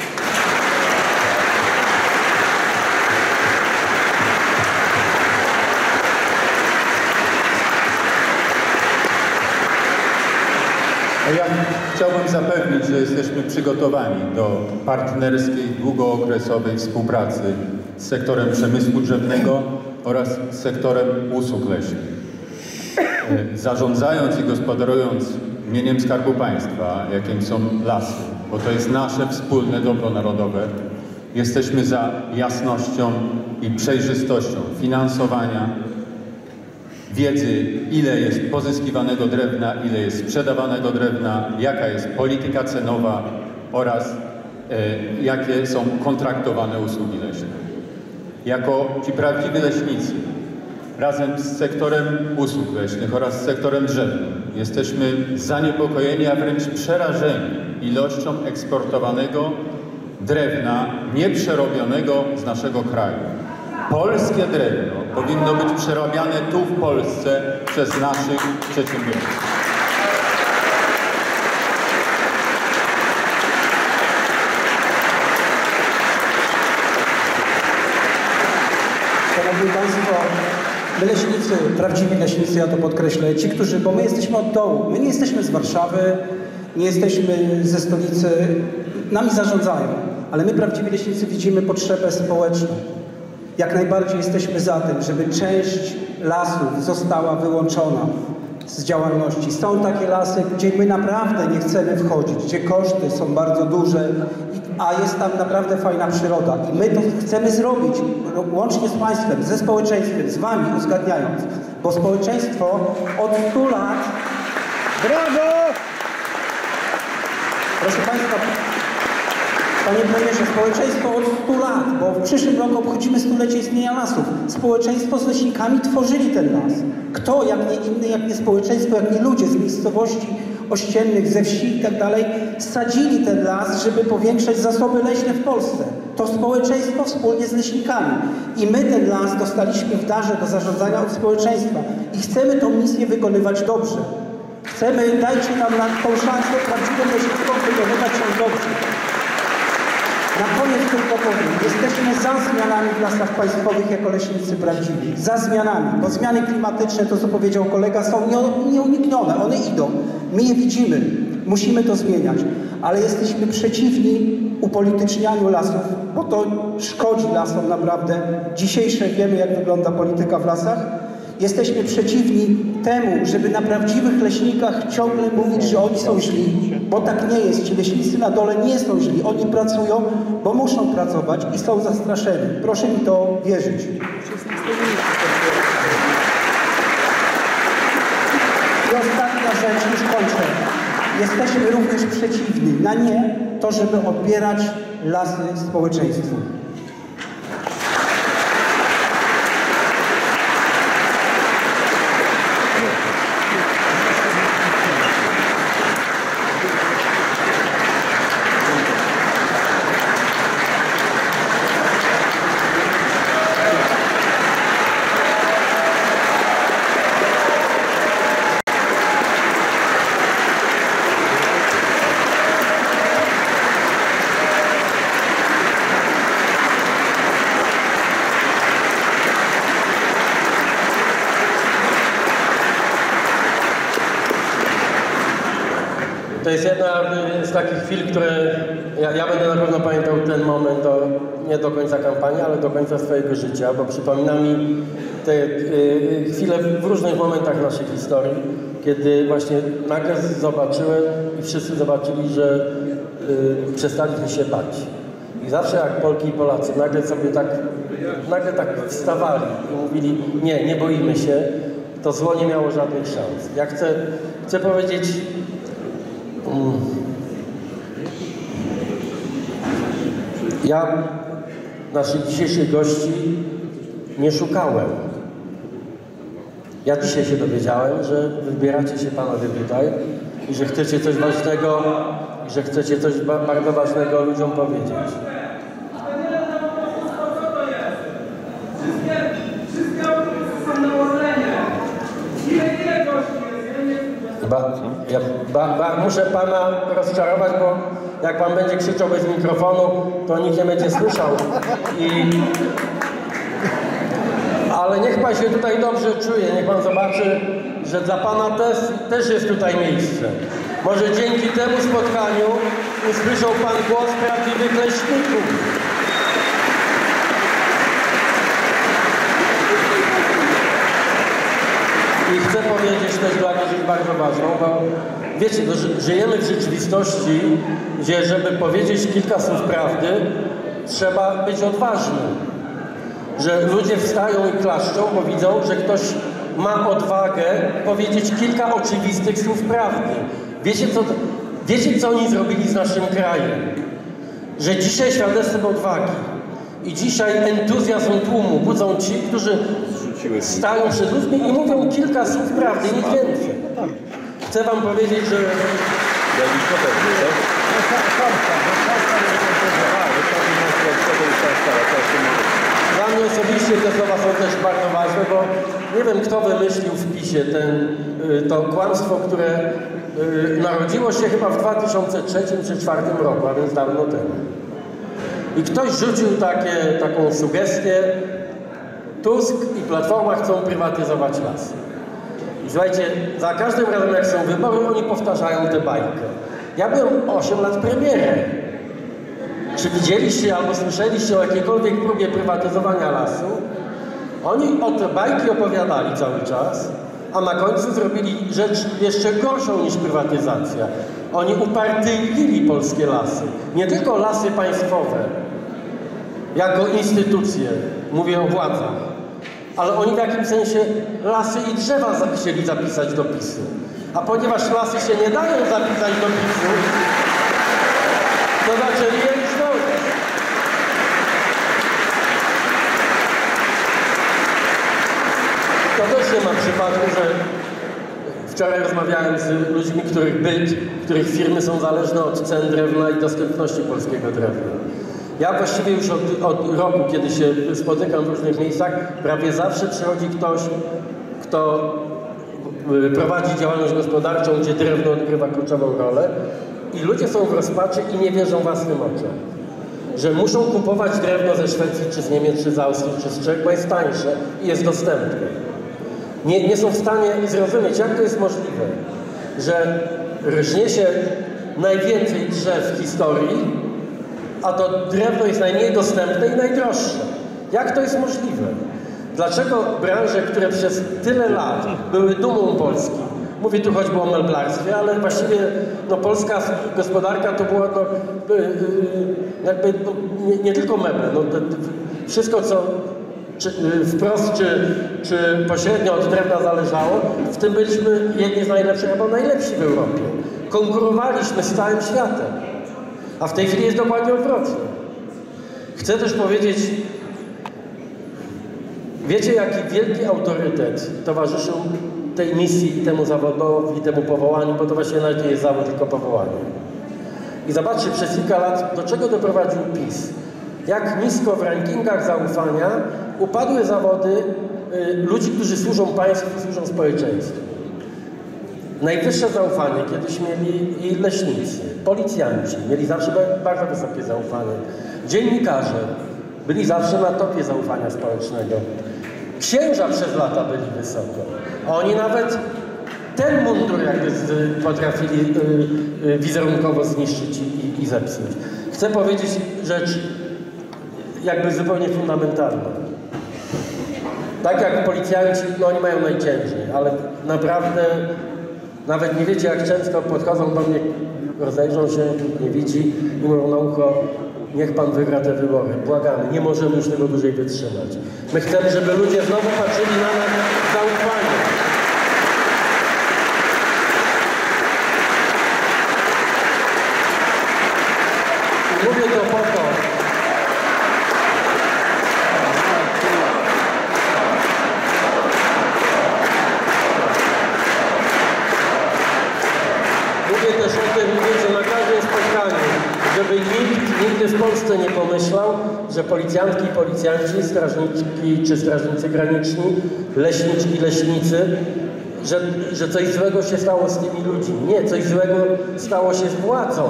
Ja chciałbym zapewnić, że jesteśmy przygotowani do partnerskiej, długookresowej współpracy z sektorem przemysłu drzewnego oraz z sektorem usług leśnych. Zarządzając i gospodarując mieniem Skarbu Państwa, jakim są lasy, bo to jest nasze wspólne dobro narodowe, jesteśmy za jasnością i przejrzystością finansowania, wiedzy, ile jest pozyskiwanego drewna, ile jest sprzedawanego drewna, jaka jest polityka cenowa oraz e, jakie są kontraktowane usługi leśne. Jako ci prawdziwi leśnicy, razem z sektorem usług leśnych oraz z sektorem drzewnym, jesteśmy zaniepokojeni, a wręcz przerażeni ilością eksportowanego drewna nieprzerobionego z naszego kraju. Polskie drewno powinno być przerabiane tu w Polsce przez naszych przedsiębiorców. Szanowni Państwo, my leśnicy, prawdziwi leśnicy, ja to podkreślę, ci, którzy, bo my jesteśmy od dołu, my nie jesteśmy z Warszawy, nie jesteśmy ze stolicy, nami zarządzają, ale my, prawdziwi leśnicy, widzimy potrzebę społeczną. Jak najbardziej jesteśmy za tym, żeby część lasów została wyłączona z działalności. Są takie lasy, gdzie my naprawdę nie chcemy wchodzić, gdzie koszty są bardzo duże, a jest tam naprawdę fajna przyroda. I my to chcemy zrobić, łącznie z Państwem, ze społeczeństwem, z Wami uzgadniając. Bo społeczeństwo od stu lat... Brawo! Proszę Państwa, Panie Premierze, społeczeństwo od stu lat, bo w przyszłym roku obchodzimy stulecie istnienia lasów. Społeczeństwo z leśnikami tworzyli ten las. Kto, jak nie inny, jak nie społeczeństwo, jak nie ludzie z miejscowości ościennych, ze wsi i tak dalej, sadzili ten las, żeby powiększać zasoby leśne w Polsce. To społeczeństwo wspólnie z leśnikami. I my ten las dostaliśmy w darze do zarządzania od społeczeństwa. I chcemy tą misję wykonywać dobrze. Chcemy, dajcie nam na tą szansę prawdziwym leśnikom wykonywać ją dobrze. Na koniec tylko powiem, jesteśmy za zmianami w lasach państwowych jako leśnicy prawdziwi. Za zmianami, bo zmiany klimatyczne, to co powiedział kolega, są nieuniknione, one idą. My je widzimy, musimy to zmieniać, ale jesteśmy przeciwni upolitycznianiu lasów, bo to szkodzi lasom naprawdę. Dzisiejsze wiemy, jak wygląda polityka w lasach. Jesteśmy przeciwni temu, żeby na prawdziwych leśnikach ciągle mówić, że oni są źli, bo tak nie jest. Ci leśnicy na dole nie są źli. Oni pracują, bo muszą pracować i są zastraszeni. Proszę mi to wierzyć. I ostatnia rzecz, już kończę. Jesteśmy również przeciwni na nie to, żeby odbierać lasy społeczeństwu. To jest jedna z takich chwil, które ja, ja będę na pewno pamiętał ten moment do, nie do końca kampanii, ale do końca swojego życia, bo przypomina mi te y, chwile w różnych momentach naszej historii, kiedy właśnie nagle zobaczyłem i wszyscy zobaczyli, że y, przestaliśmy się bać. I zawsze jak Polki i Polacy nagle sobie tak, nagle tak wstawali i mówili, nie, nie boimy się, to zło nie miało żadnych szans. Ja chcę, chcę powiedzieć, ja naszych dzisiejszych gości nie szukałem. Ja dzisiaj się dowiedziałem, że wybieracie się panowie tutaj i że chcecie coś ważnego, i że chcecie coś bardzo ważnego ludziom powiedzieć. Ba, ja ba, ba, muszę pana rozczarować, bo jak pan będzie krzyczał bez mikrofonu, to nikt nie będzie słyszał. I... Ale niech pan się tutaj dobrze czuje, niech pan zobaczy, że dla pana też, też jest tutaj miejsce. Może dzięki temu spotkaniu usłyszał pan głos prawdziwych leśników. I chcę powiedzieć też dla mnie rzecz bardzo ważną, bo wiecie, no, żyjemy w rzeczywistości, gdzie żeby powiedzieć kilka słów prawdy, trzeba być odważnym. Że ludzie wstają i klaszczą, bo widzą, że ktoś ma odwagę powiedzieć kilka oczywistych słów prawdy. Wiecie co, wiecie, co oni zrobili z naszym krajem? Że dzisiaj świadectwem odwagi i dzisiaj entuzjazm tłumu budzą ci, którzy stają przed ludźmi i mówią kilka słów prawdy, nic więcej. Chcę wam powiedzieć, że... Dla mnie osobiście te słowa są też bardzo ważne, bo nie wiem, kto wymyślił w PiSie ten, to kłamstwo, które narodziło się chyba w dwa tysiące trzecim czy dwa tysiące czwartym roku, a więc dawno temu. I ktoś rzucił takie, taką sugestię, Tusk i Platforma chcą prywatyzować lasy. I słuchajcie, za każdym razem jak są wybory, oni powtarzają tę bajkę. Ja byłem osiem lat premierem. Czy widzieliście albo słyszeliście o jakiejkolwiek próbie prywatyzowania lasu? Oni o te bajki opowiadali cały czas, a na końcu zrobili rzecz jeszcze gorszą niż prywatyzacja. Oni upartyjnili polskie lasy. Nie tylko lasy państwowe, jako instytucje, mówię o władzach, ale oni w jakimś sensie lasy i drzewa chcieli zapisać do PiSu. A ponieważ lasy się nie dają zapisać do PiSu, to zaczęli je znaleźć. To też nie ma przypadku, że wczoraj rozmawiałem z ludźmi, których byt, których firmy są zależne od cen drewna i dostępności polskiego drewna. Ja właściwie już od, od roku, kiedy się spotykam w różnych miejscach, prawie zawsze przychodzi ktoś, kto prowadzi działalność gospodarczą, gdzie drewno odgrywa kluczową rolę i ludzie są w rozpaczy i nie wierzą własnym oczom, że muszą kupować drewno ze Szwecji, czy z Niemiec, czy z Austrii, czy z Czech, bo jest tańsze i jest dostępne. Nie, nie są w stanie zrozumieć, jak to jest możliwe, że rośnie się najwięcej drzew w historii, a to drewno jest najmniej dostępne i najdroższe. Jak to jest możliwe? Dlaczego branże, które przez tyle lat były dumą Polski, mówię tu choćby o meblarstwie, ale właściwie no, polska gospodarka to była no, jakby no, nie, nie tylko meble, no, to, to wszystko co czy, wprost czy, czy pośrednio od drewna zależało, w tym byliśmy jedni z najlepszych, albo najlepsi w Europie. Konkurowaliśmy z całym światem. A w tej chwili jest dokładnie odwrotnie. Chcę też powiedzieć, wiecie, jaki wielki autorytet towarzyszył tej misji, temu zawodowi, temu powołaniu, bo to właśnie nawet nie jest zawód, tylko powołanie. I zobaczcie, przez kilka lat do czego doprowadził PiS. Jak nisko w rankingach zaufania upadły zawody y, ludzi, którzy służą państwu, służą społeczeństwu. Najwyższe zaufanie kiedyś mieli i leśnicy, policjanci, mieli zawsze bardzo wysokie zaufanie. Dziennikarze byli zawsze na topie zaufania społecznego. Księża przez lata byli wysoko. A oni nawet ten mundur jakby z, potrafili y, y, wizerunkowo zniszczyć i, i zepsuć. Chcę powiedzieć rzecz jakby zupełnie fundamentalną. Tak jak policjanci, no oni mają najciężej, ale naprawdę nawet nie wiecie, jak często podchodzą do mnie, rozejrzą się, nie widzi i mówią na ucho, niech pan wygra te wybory. Błagamy, nie możemy już tego dłużej wytrzymać. My chcemy, żeby ludzie znowu patrzyli na nas z zaufaniem. I mówię to po to, mówię też o tym, że na każdym spotkaniu, żeby nikt nigdy w Polsce nie pomyślał, że policjantki i policjanci, strażniczki czy strażnicy graniczni, leśniczki, leśnicy, że, że coś złego się stało z tymi ludźmi. Nie, coś złego stało się z władzą,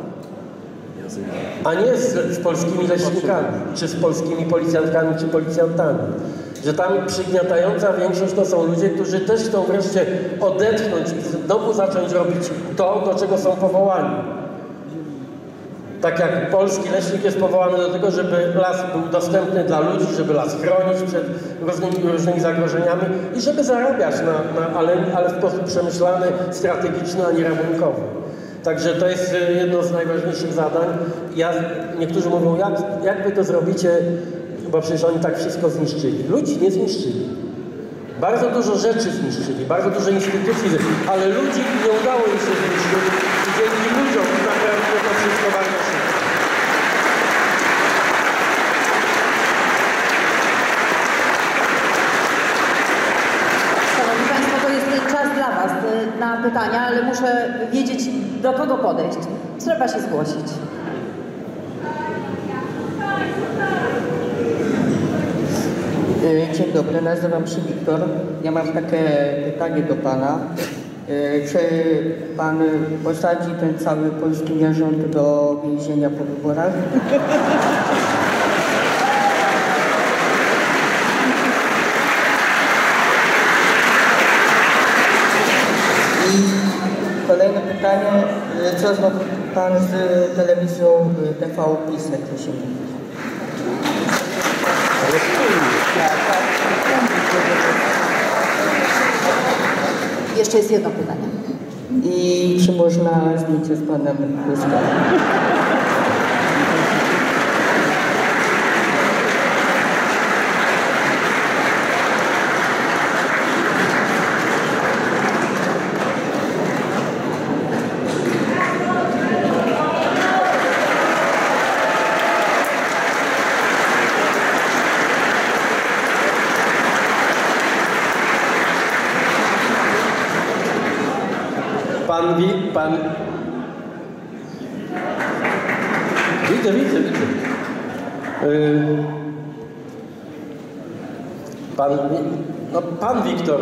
a nie z, z polskimi leśnikami, czy z polskimi policjantkami, czy policjantami. Że tam przygniatająca większość to są ludzie, którzy też chcą wreszcie odetchnąć i znowu zacząć robić to, do czego są powołani. Tak jak polski leśnik jest powołany do tego, żeby las był dostępny dla ludzi, żeby las chronić przed różnymi, różnymi zagrożeniami i żeby zarabiać, na, na, ale, ale w sposób przemyślany, strategiczny, a nie rabunkowy. Także to jest jedno z najważniejszych zadań. Ja, niektórzy mówią, jak, jak wy to zrobicie, bo przecież oni tak wszystko zniszczyli. Ludzi nie zniszczyli. Bardzo dużo rzeczy zniszczyli, bardzo dużo instytucji, ale ludzi nie udało im się zniszczyć i dzięki ludziom naprawdę to wszystko bardzo szybko. Szanowni Państwo, to jest czas dla Was na pytania, ale muszę wiedzieć, do kogo podejść. Trzeba się zgłosić. Dzień dobry, nazywam się Wiktor. Ja mam takie pytanie do Pana. Czy Pan posadzi ten cały polski nierząd do więzienia po wyborach? I kolejne pytanie, co zrobił Pan z telewizją T V PiS, jak to się mówi? Jeszcze jest jedno pytanie. I czy można zdjęcie z Panem Tuskiem? Pan wi... pan... Widzę, widzę, widzę. Yy... Pan... No, pan Wiktor...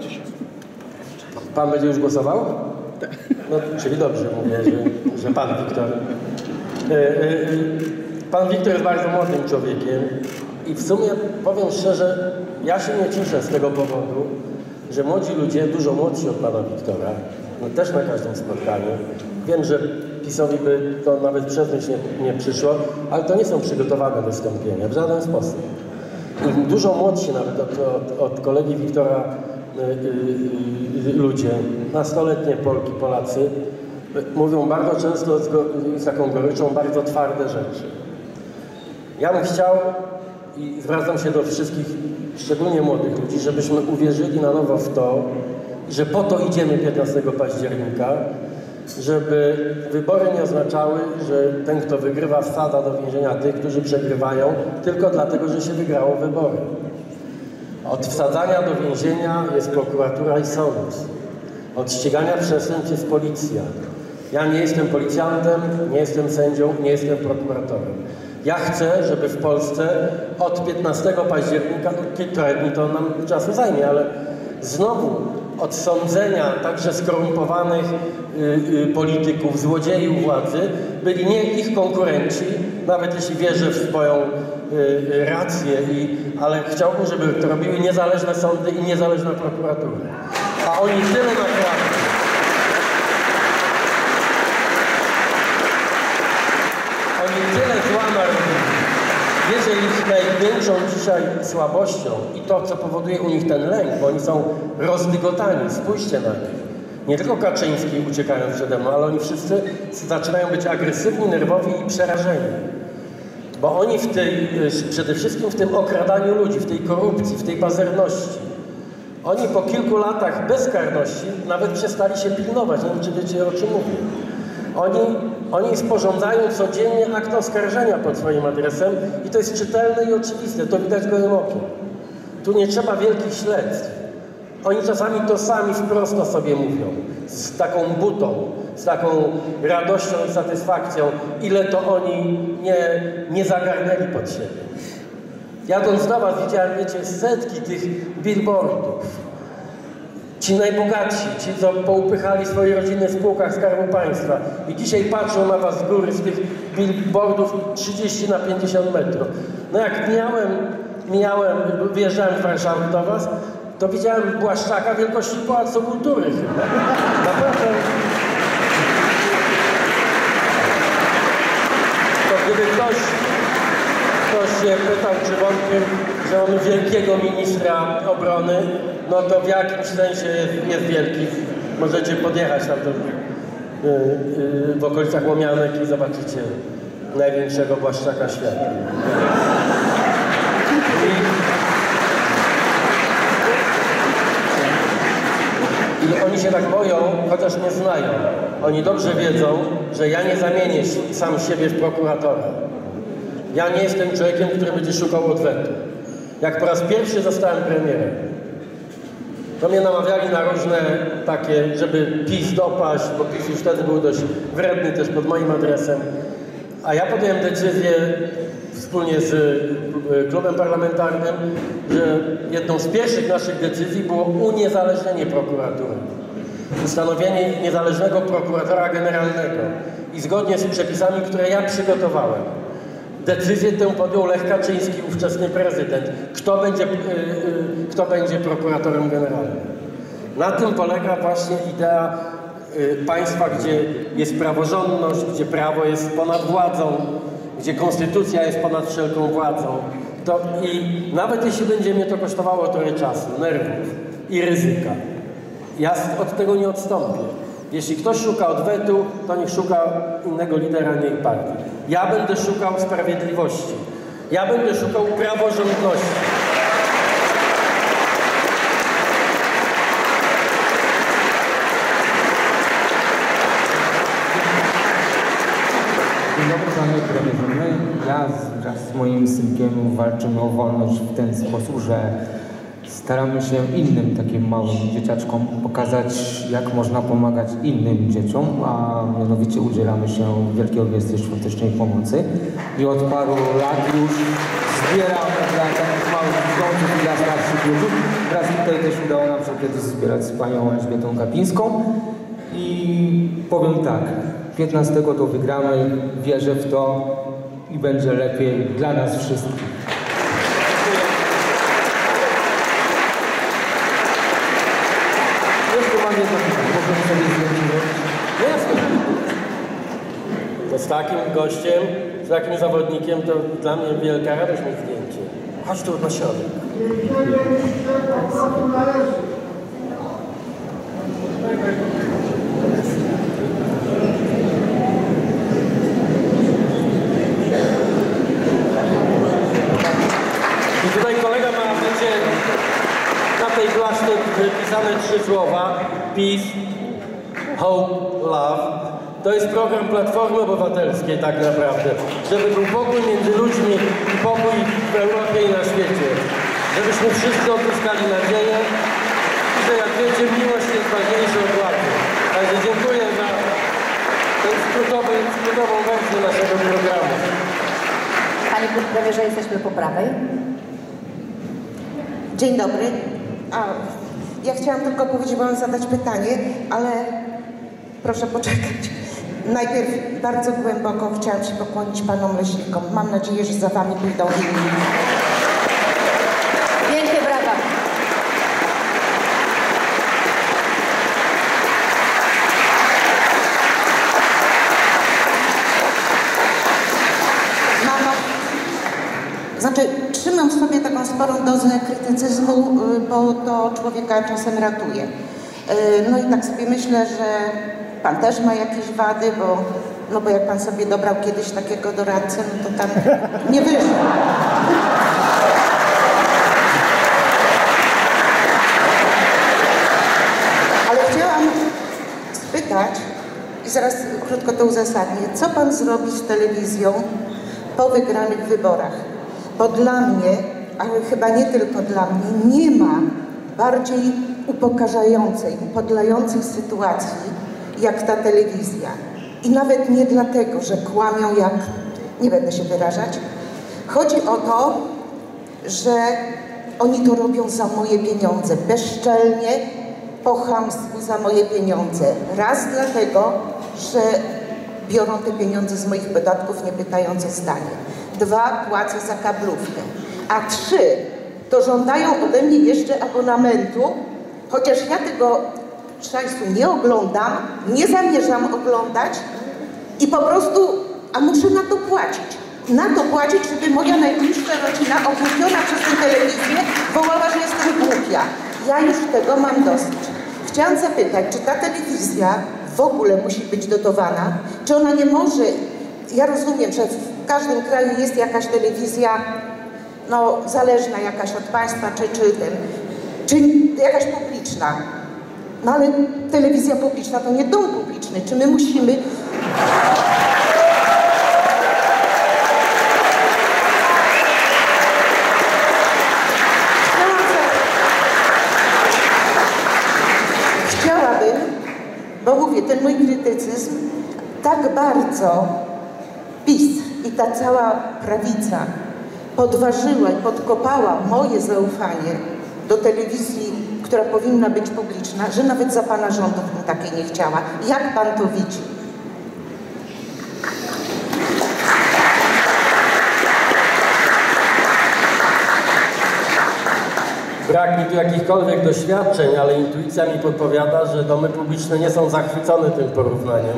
Pan będzie już głosował? No, czyli dobrze mówię, że, że pan Wiktor. Yy, yy, pan Wiktor jest bardzo młodym człowiekiem i w sumie, powiem szczerze, ja się nie cieszę z tego powodu, że młodzi ludzie, dużo młodsi od pana Wiktora, no też na każdym spotkaniu. Wiem, że PiS-owi by to nawet przez myśl nie, nie przyszło, ale to nie są przygotowane wystąpienia w żaden sposób. I dużo młodsi nawet od, od, od kolegi Wiktora y, y, y, ludzie, nastoletnie Polki, Polacy, y, mówią bardzo często z, go, z taką goryczą bardzo twarde rzeczy. Ja bym chciał i zwracam się do wszystkich, szczególnie młodych ludzi, żebyśmy uwierzyli na nowo w to, że po to idziemy piętnastego października, żeby wybory nie oznaczały, że ten, kto wygrywa, wsadza do więzienia tych, którzy przegrywają, tylko dlatego, że się wygrało wybory. Od wsadzania do więzienia jest prokuratura i sąd. Od ścigania przestępstw jest policja. Ja nie jestem policjantem, nie jestem sędzią, nie jestem prokuratorem. Ja chcę, żeby w Polsce od piętnastego października, kilka dni to nam czasu zajmie, ale znowu od sądzenia także skorumpowanych y, y, polityków, złodziejów władzy, byli nie ich konkurenci, nawet jeśli wierzę w swoją y, y, rację, i, ale chciałbym, żeby to robiły niezależne sądy i niezależna prokuratura. A oni tyle nakradli. Oni tyle zła narobili. Wiecie, ich największą dzisiaj słabością i to, co powoduje u nich ten lęk, bo oni są rozdygotani, spójrzcie na nich. Nie tylko Kaczyński uciekając przede mną, ale oni wszyscy zaczynają być agresywni, nerwowi i przerażeni. Bo oni w tej, przede wszystkim w tym okradaniu ludzi, w tej korupcji, w tej pazerności, oni po kilku latach bezkarności nawet przestali się pilnować. Nie wiem, czy wiecie, o czym mówię. Oni, oni sporządzają codziennie akt oskarżenia pod swoim adresem i to jest czytelne i oczywiste, to widać gołym okiem. Tu nie trzeba wielkich śledztw. Oni czasami to sami wprost o sobie mówią, z taką butą, z taką radością i satysfakcją, ile to oni nie, nie zagarnęli pod siebie. Jadąc do was widziałem, wiecie, setki tych billboardów. Ci najbogatsi, ci, co poupychali swoje rodziny w spółkach Skarbu Państwa i dzisiaj patrzą na was z góry z tych billboardów trzydzieści na pięćdziesiąt metrów. No jak miałem, miałem, wyjeżdżałem z Warszawy do was, to widziałem Błaszczaka wielkości Pałacu Kultury chyba. Naprawdę. To gdyby ktoś, ktoś się pytał, czy wątpię, że mamy wielkiego ministra obrony, no to w jakimś sensie jest, jest wielki. Możecie podjechać tam do, yy, yy, w okolicach Łomianek i zobaczycie największego Błaszczaka świata. I, I oni się tak boją, chociaż mnie znają. Oni dobrze wiedzą, że ja nie zamienię sam siebie w prokuratora. Ja nie jestem człowiekiem, który będzie szukał odwetu. Jak po raz pierwszy zostałem premierem, to mnie namawiali na różne takie, żeby PiS dopaść, bo PiS już wtedy był dość wredny też pod moim adresem. A ja podjąłem decyzję wspólnie z klubem parlamentarnym, że jedną z pierwszych naszych decyzji było uniezależnienie prokuratury. Ustanowienie niezależnego prokuratora generalnego i zgodnie z przepisami, które ja przygotowałem. Decyzję tę podjął Lech Kaczyński, ówczesny prezydent. Kto będzie, yy, yy, kto będzie prokuratorem generalnym? Na tym polega właśnie idea yy, państwa, gdzie jest praworządność, gdzie prawo jest ponad władzą, gdzie konstytucja jest ponad wszelką władzą. To, I nawet jeśli będzie mnie to kosztowało trochę czasu, nerwów i ryzyka, ja od tego nie odstąpię. Jeśli ktoś szuka odwetu, to niech szuka innego lidera, nie ich partii. Ja będę szukał sprawiedliwości. Ja będę szukał praworządności. Dzień dobry panie premierze. Ja wraz z moim synkiem walczymy o wolność w ten sposób, że staramy się innym takim małym dzieciaczkom pokazać, jak można pomagać innym dzieciom, a mianowicie udzielamy się Wielkiej Orkiestry Świątecznej Pomocy i od paru lat już zbieramy dla takich małych związków i dla starszych ludzi. Wraz tutaj też udało nam się kiedyś zbierać z panią Elżbietą Kapińską i powiem tak, piętnastego to wygramy, wierzę w to i będzie lepiej dla nas wszystkich. Możemy sobie zdjęcie zrobić? Jasne. To z takim gościem, z takim zawodnikiem, to dla mnie wielka radość mieć zdjęcie. Chodź tu na środek. I tutaj kolega ma, wiecie, na tej blaszce wypisane trzy słowa. Peace, Hope, Love. To jest program Platformy Obywatelskiej tak naprawdę. Żeby był pokój między ludźmi i pokój w Europie i na świecie. Żebyśmy wszyscy odzyskali nadzieję i że jak wiecie, miłość jest ważniejsza od władzy. Także dziękuję za tę skrótową, skrótową wersję naszego programu. Panie premierze, jesteśmy po prawej. Dzień dobry. A, ja chciałam tylko powiedzieć, bo mam zadać pytanie, ale proszę poczekać. Najpierw bardzo głęboko chciałam się pokłonić panom leśnikom. Mam nadzieję, że za wami pójdą inni. Wielkie brawa. Mama, znaczy trzymam w sobie taką sporą dozę krytycyzmu, bo to człowieka czasem ratuje. No i tak sobie myślę, że pan też ma jakieś wady, bo, no bo jak pan sobie dobrał kiedyś takiego doradcę, no to tam nie wyszło. Ale chciałam spytać, i zaraz krótko to uzasadnię, co pan zrobi z telewizją po wygranych wyborach? Bo dla mnie, ale chyba nie tylko dla mnie, nie ma bardziej upokarzającej, upodlającej sytuacji jak ta telewizja. I nawet nie dlatego, że kłamią jak, nie będę się wyrażać. Chodzi o to, że oni to robią za moje pieniądze, bezczelnie, po chamsku za moje pieniądze. Raz dlatego, że biorą te pieniądze z moich podatków, nie pytając o zdanie. Dwa, płacę za kablówkę. A trzy, to żądają ode mnie jeszcze abonamentu, chociaż ja tego szajsu nie oglądam, nie zamierzam oglądać i po prostu, a muszę na to płacić. Na to płacić, żeby moja najbliższa rodzina ogłupiona przez tę telewizję wołała, że jestem głupia. Ja już tego mam dosyć. Chciałam zapytać, czy ta telewizja w ogóle musi być dotowana? Czy ona nie może... Ja rozumiem, że w każdym kraju jest jakaś telewizja, no, zależna jakaś od państwa, czy, czy ten, czy jakaś publiczna. No ale telewizja publiczna to nie dom publiczny. Czy my musimy... mówię, ten mój krytycyzm tak bardzo PiS i ta cała prawica podważyła i podkopała moje zaufanie do telewizji, która powinna być publiczna, że nawet za pana rządów bym takiej nie chciała. Jak pan to widzi? Brak mi tu jakichkolwiek doświadczeń, ale intuicja mi podpowiada, że domy publiczne nie są zachwycone tym porównaniem.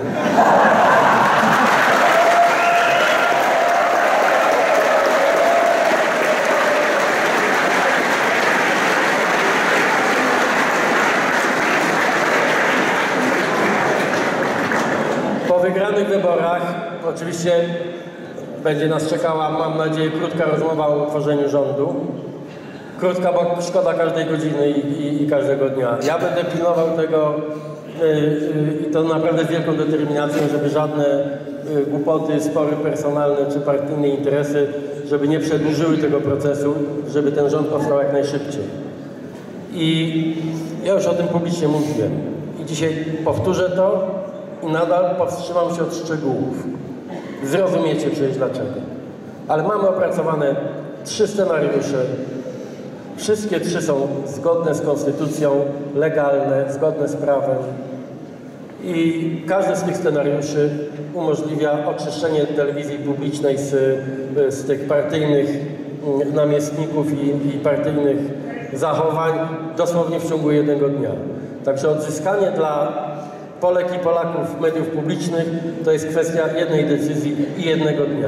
Po wygranych wyborach oczywiście będzie nas czekała, mam nadzieję, krótka rozmowa o utworzeniu rządu. Krótka, bo szkoda każdej godziny i, i, i każdego dnia. Ja będę pilnował tego i yy, yy, to naprawdę z wielką determinacją, żeby żadne yy, głupoty, spory personalne czy partyjne interesy, żeby nie przedłużyły tego procesu, żeby ten rząd powstał jak najszybciej. I ja już o tym publicznie mówiłem. I dzisiaj powtórzę to i nadal powstrzymam się od szczegółów. Zrozumiecie przecież dlaczego. Ale mamy opracowane trzy scenariusze. Wszystkie trzy są zgodne z konstytucją, legalne, zgodne z prawem i każdy z tych scenariuszy umożliwia oczyszczenie telewizji publicznej z, z tych partyjnych namiestników i, i partyjnych zachowań dosłownie w ciągu jednego dnia. Także odzyskanie dla Polek i Polaków mediów publicznych to jest kwestia jednej decyzji i jednego dnia.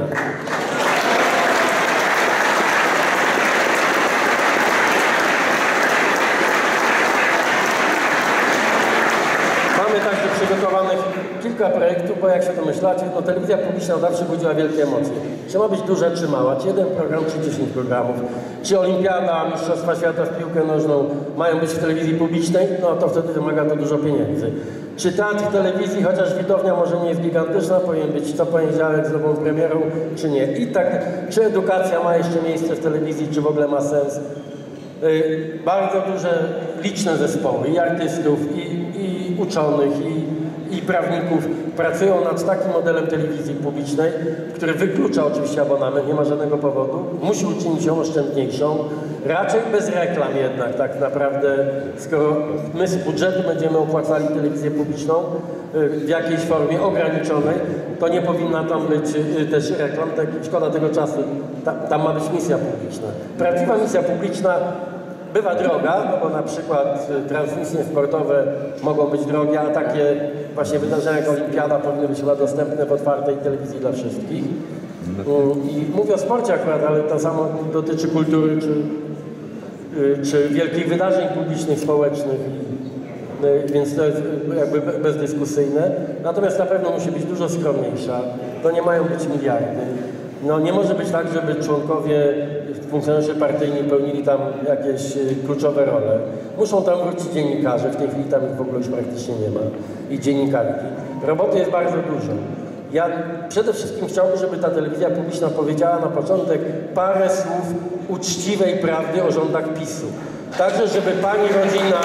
Przygotowanych kilka projektów, bo jak się domyślacie, no telewizja publiczna zawsze budziła wielkie emocje. Czy ma być duża, czy mała, czy jeden program, czy dziesięć programów, czy olimpiada, mistrzostwa świata w piłkę nożną mają być w telewizji publicznej, no to wtedy wymaga to dużo pieniędzy. Czy teatr telewizji, chociaż widownia może nie jest gigantyczna, powinien być co poniedziałek z nową premierą, czy nie. I tak, czy edukacja ma jeszcze miejsce w telewizji, czy w ogóle ma sens. Yy, bardzo duże, liczne zespoły i artystów, i, i uczonych, i, i prawników pracują nad takim modelem telewizji publicznej, który wyklucza oczywiście abonament, nie ma żadnego powodu, musi uczynić ją oszczędniejszą, raczej bez reklam jednak tak naprawdę, skoro my z budżetu będziemy opłacali telewizję publiczną yy, w jakiejś formie ograniczonej, to nie powinna tam być yy, też reklam, tak, szkoda tego czasu, Ta, tam ma być misja publiczna. Prawdziwa misja publiczna bywa droga, no bo na przykład transmisje sportowe mogą być drogie, a takie właśnie wydarzenia jak olimpiada powinny być chyba dostępne w otwartej telewizji dla wszystkich. I mówię o sporcie akurat, ale to samo dotyczy kultury czy, czy wielkich wydarzeń publicznych, społecznych, więc to jest jakby bezdyskusyjne. Natomiast na pewno musi być dużo skromniejsza, to nie mają być miliardy. No nie może być tak, żeby członkowie, funkcjonariusze partyjni pełnili tam jakieś kluczowe role. Muszą tam wrócić dziennikarze, w tej chwili tam ich w ogóle już praktycznie nie ma. I dziennikarki. Roboty jest bardzo dużo. Ja przede wszystkim chciałbym, żeby ta telewizja publiczna powiedziała na początek parę słów uczciwej prawdy o rządach PiSu. Także, żeby pani rodzina...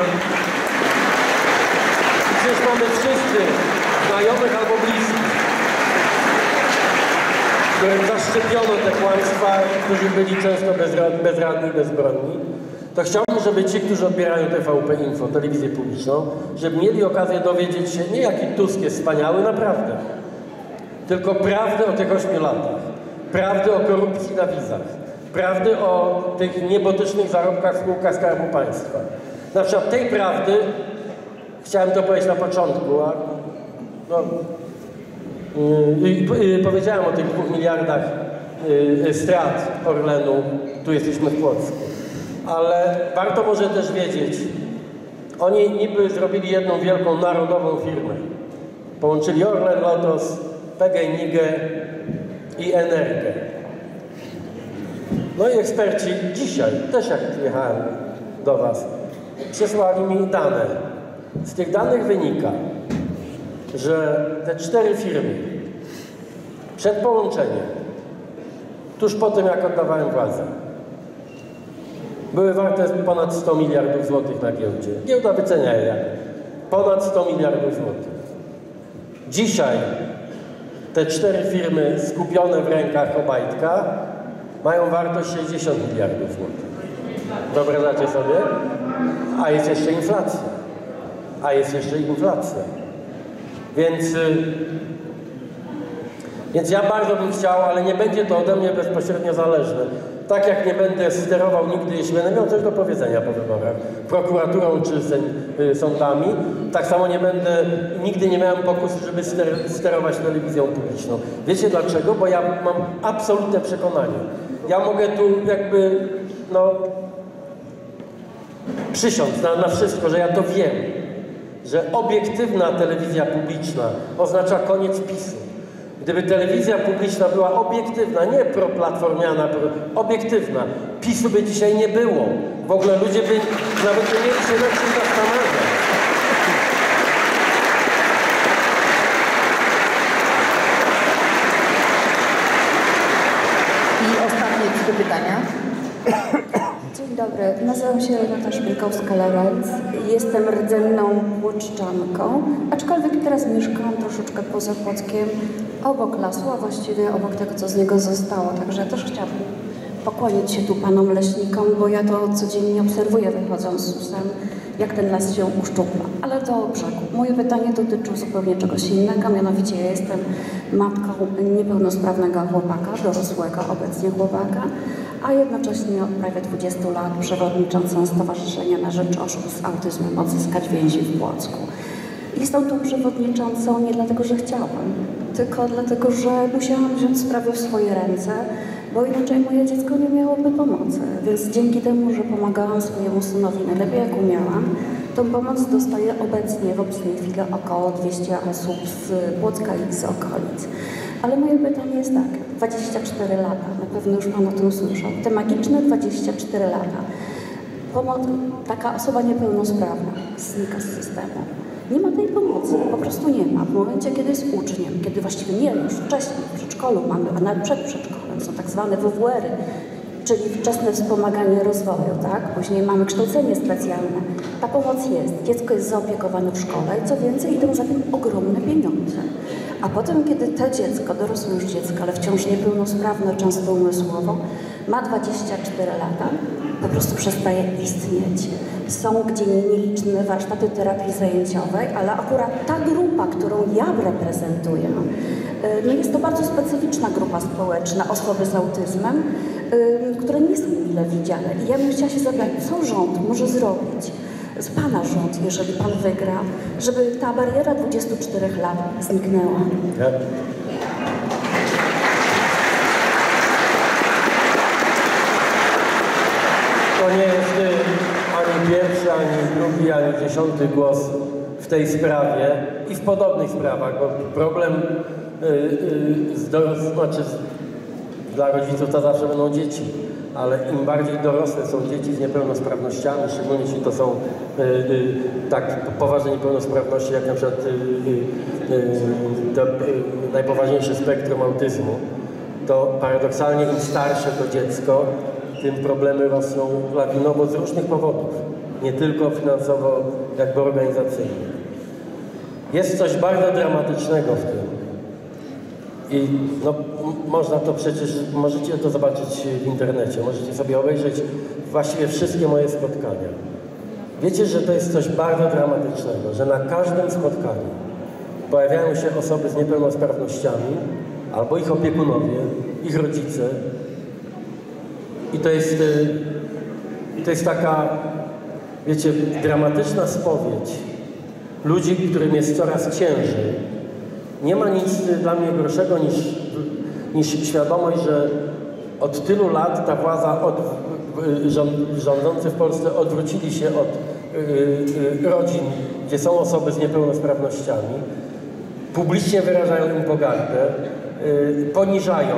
Przecież mamy wszyscy znajomych albo bliskich, którym zaszczepiono te kłamstwa, którzy byli często bezradni i bezbronni, to chciałbym, żeby ci, którzy odbierają T V P Info, telewizję publiczną, żeby mieli okazję dowiedzieć się, nie jaki Tusk jest wspaniały, naprawdę, tylko prawdy o tych ośmiu latach, prawdy o korupcji na wizach, prawdy o tych niebotycznych zarobkach w spółkach Skarbu Państwa. Na przykład tej prawdy, chciałem to powiedzieć na początku, a no, Yy, powiedziałem o tych dwóch miliardach yy, strat Orlenu, tu jesteśmy w Płocku, ale warto może też wiedzieć, oni niby zrobili jedną wielką narodową firmę. Połączyli Orlen, Lotos, P G N I G i Energię. No i eksperci dzisiaj, też jak jechałem do was, przesłali mi dane. Z tych danych wynika, że te cztery firmy przed połączeniem, tuż po tym jak oddawałem władzę, były warte ponad sto miliardów złotych na giełdzie. Giełda wycenia je jak ponad sto miliardów złotych. Dzisiaj te cztery firmy skupione w rękach Obajtka mają wartość sześćdziesiąt miliardów złotych. Wyobrażacie sobie? A jest jeszcze inflacja. A jest jeszcze inflacja. Więc, więc ja bardzo bym chciał, ale nie będzie to ode mnie bezpośrednio zależne. Tak jak nie będę sterował nigdy, jeśli będę miał coś do powiedzenia po wyborach, prokuraturą czy sądami, tak samo nie będę, nigdy nie miałem pokusu, żeby ster, sterować telewizją publiczną. Wiecie dlaczego? Bo ja mam absolutne przekonanie. Ja mogę tu jakby, no, przysiąc na, na wszystko, że ja to wiem, że obiektywna telewizja publiczna oznacza koniec PiSu. Gdyby telewizja publiczna była obiektywna, nie proplatformiana, pro, obiektywna, PiSu by dzisiaj nie było. W ogóle ludzie by nawet nie mieli się nad czym zastanawiać. I ostatnie trzy pytania. Dzień dobry, nazywam się Renata Szpilkowska-Lorenz. Jestem rdzenną płoczczanką, aczkolwiek teraz mieszkam troszeczkę poza Płockiem, obok lasu, a właściwie obok tego, co z niego zostało. Także też chciałabym pokłonić się tu panom leśnikom, bo ja to codziennie obserwuję, wychodząc z susem, jak ten las się uszczupla. Ale do brzegu. Moje pytanie dotyczy zupełnie czegoś innego, mianowicie ja jestem matką niepełnosprawnego chłopaka, dorosłego obecnie chłopaka, a jednocześnie od prawie dwudziestu lat przewodniczącą Stowarzyszenia na Rzecz Osób z Autyzmem Odzyskać Więzi w Płocku. Jestem tu przewodniczącą nie dlatego, że chciałam, tylko dlatego, że musiałam wziąć sprawę w swoje ręce, bo inaczej moje dziecko nie miałoby pomocy. Więc dzięki temu, że pomagałam swojemu synowi najlepiej jak umiałam, tą pomoc dostaje obecnie w obecnej chwili około dwieście osób z Płocka i z okolic. Ale moje pytanie jest takie, dwadzieścia cztery lata, na pewno już Pan o tym słyszał, te magiczne dwadzieścia cztery lata. Pomoc, taka osoba niepełnosprawna znika z systemu. Nie ma tej pomocy, po prostu nie ma. W momencie, kiedy jest uczniem, kiedy właściwie nie, już wcześniej, w przedszkolu mamy, a nawet przed przedszkolem są tak zwane W W R-y, czyli wczesne wspomaganie rozwoju, tak? Później mamy kształcenie specjalne. Ta pomoc jest, dziecko jest zaopiekowane w szkole i co więcej, idą za tym ogromne pieniądze. A potem, kiedy to dziecko, dorosłe już dziecko, ale wciąż niepełnosprawne, często umysłowo, ma dwadzieścia cztery lata, po prostu przestaje istnieć. Są gdzie nieliczne warsztaty terapii zajęciowej, ale akurat ta grupa, którą ja reprezentuję, no jest to bardzo specyficzna grupa społeczna, osoby z autyzmem, które nie są mile widziane. I ja bym chciała się zapytać, co rząd może zrobić, z Pana rząd, jeżeli Pan wygra, żeby ta bariera dwudziestu czterech lat zniknęła? Ja. To nie jest ani pierwszy, ani drugi, ani dziesiąty głos w tej sprawie i w podobnych sprawach, bo problem yy, yy, z doros- znaczy z, dla rodziców to zawsze będą dzieci, ale im bardziej dorosłe są dzieci z niepełnosprawnościami, szczególnie jeśli to są yy, yy, tak poważne niepełnosprawności, jak na przykład yy, yy, to, yy, najpoważniejsze spektrum autyzmu, to paradoksalnie im starsze to dziecko, tym problemy rosną lawinowo z różnych powodów, nie tylko finansowo, jakby organizacyjnie. Jest coś bardzo dramatycznego w tym. I no, można to przecież, możecie to zobaczyć w internecie, możecie sobie obejrzeć właściwie wszystkie moje spotkania. Wiecie, że to jest coś bardzo dramatycznego, że na każdym spotkaniu pojawiają się osoby z niepełnosprawnościami, albo ich opiekunowie, ich rodzice. I to jest, to jest taka, wiecie, dramatyczna spowiedź ludzi, którym jest coraz ciężej. Nie ma nic dla mnie gorszego niż, niż świadomość, że od tylu lat ta władza, od, rządzący w Polsce odwrócili się od y, rodzin, gdzie są osoby z niepełnosprawnościami, publicznie wyrażają im pogardę, y, poniżają.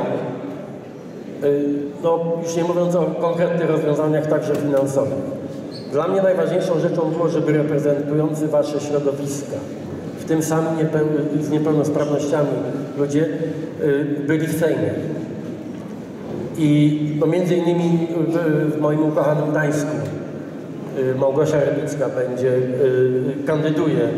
No, już nie mówiąc o konkretnych rozwiązaniach także finansowych. Dla mnie najważniejszą rzeczą było, żeby reprezentujący wasze środowiska, w tym sami niepeł- z niepełnosprawnościami ludzie byli w Sejmie. I no, między innymi w, w moim ukochanym Gdańsku Małgosia Rybicka będzie, kandyduje.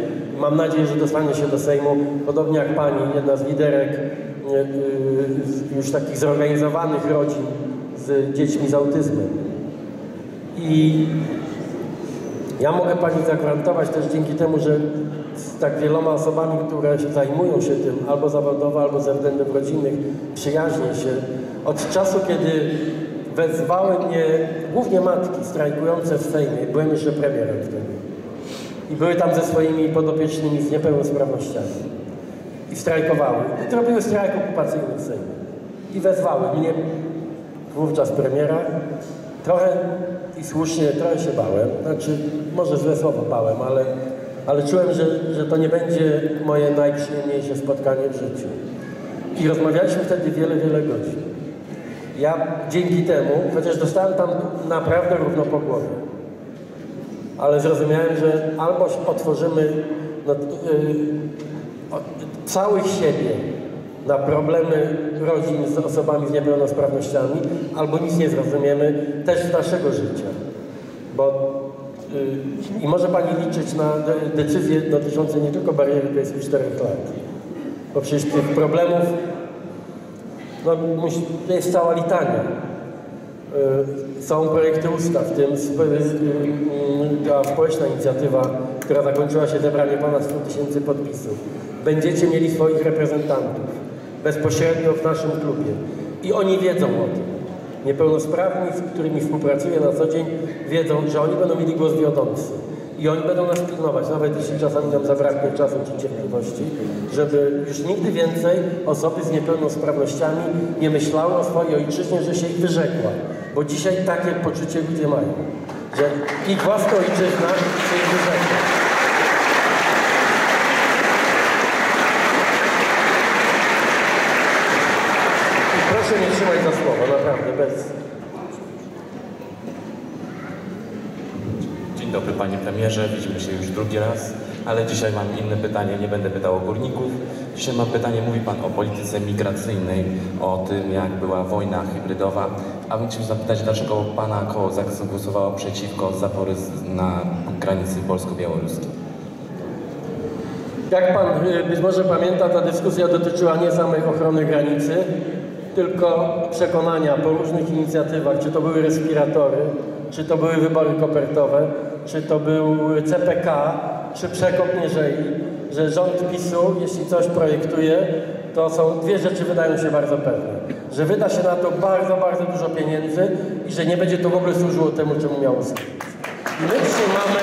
mam nadzieję, że dostanie się do Sejmu, podobnie jak pani, jedna z liderek już takich zorganizowanych rodzin z dziećmi z autyzmem. I ja mogę pani zagwarantować też dzięki temu, że z tak wieloma osobami, które się zajmują się tym albo zawodowo, albo ze względów rodzinnych, przyjaźnię się. Od czasu, kiedy wezwały mnie głównie matki strajkujące w Sejmie, byłem jeszcze premierem wtedy, i były tam ze swoimi podopiecznymi z niepełnosprawnościami i strajkowały. I zrobiły strajk okupacyjny w Sejmie. I wezwały mnie, wówczas premiera, trochę i słusznie, trochę się bałem, znaczy może złe słowo bałem, ale, ale czułem, że, że to nie będzie moje najprzyjemniejsze spotkanie w życiu. I rozmawialiśmy wtedy wiele, wiele godzin. Ja dzięki temu, chociaż dostałem tam naprawdę równo po głowie, ale zrozumiałem, że albo otworzymy no, yy, całych siebie na problemy rodzin z osobami z niepełnosprawnościami, albo nic nie zrozumiemy też z naszego życia. Bo yy, i może pani liczyć na de decyzje dotyczące nie tylko bariery dwudziestu czterech lat, bo przecież tych problemów no, musi, to jest cała litania. Yy, są projekty ustaw, w tym yy, ta społeczna inicjatywa, która zakończyła się zebraniem ponad stu tysięcy podpisów. Będziecie mieli swoich reprezentantów bezpośrednio w naszym klubie i oni wiedzą o tym. Niepełnosprawni, z którymi współpracuję na co dzień, wiedzą, że oni będą mieli głos wiodący i oni będą nas pilnować, nawet jeśli czasami nam zabraknie czasu czy cierpliwości, żeby już nigdy więcej osoby z niepełnosprawnościami nie myślały o swojej ojczyźnie, że się ich wyrzekła. Bo dzisiaj takie poczucie ludzie mają, że ich własna ojczyzna się ich wyrzekła. I proszę nie trzymać za słowo, naprawdę, bez... Dzień dobry panie premierze, widzimy się już drugi raz, ale dzisiaj mam inne pytanie, nie będę pytał o górników. Dzisiaj mam pytanie, mówi pan o polityce migracyjnej, o tym jak była wojna hybrydowa, a bym chciał zapytać, dlaczego pana koło zagłosowało przeciwko zapory na granicy polsko-białoruskiej? Jak pan być może pamięta, ta dyskusja dotyczyła nie samej ochrony granicy, tylko przekonania po różnych inicjatywach, czy to były respiratory, czy to były wybory kopertowe, czy to był C P K, czy przekop Mierzei, że rząd PiSu, jeśli coś projektuje, to są dwie rzeczy wydają się bardzo pewne. Że wyda się na to bardzo, bardzo dużo pieniędzy i że nie będzie to w ogóle służyło temu, czemu miało służyć. I my dzisiaj mamy...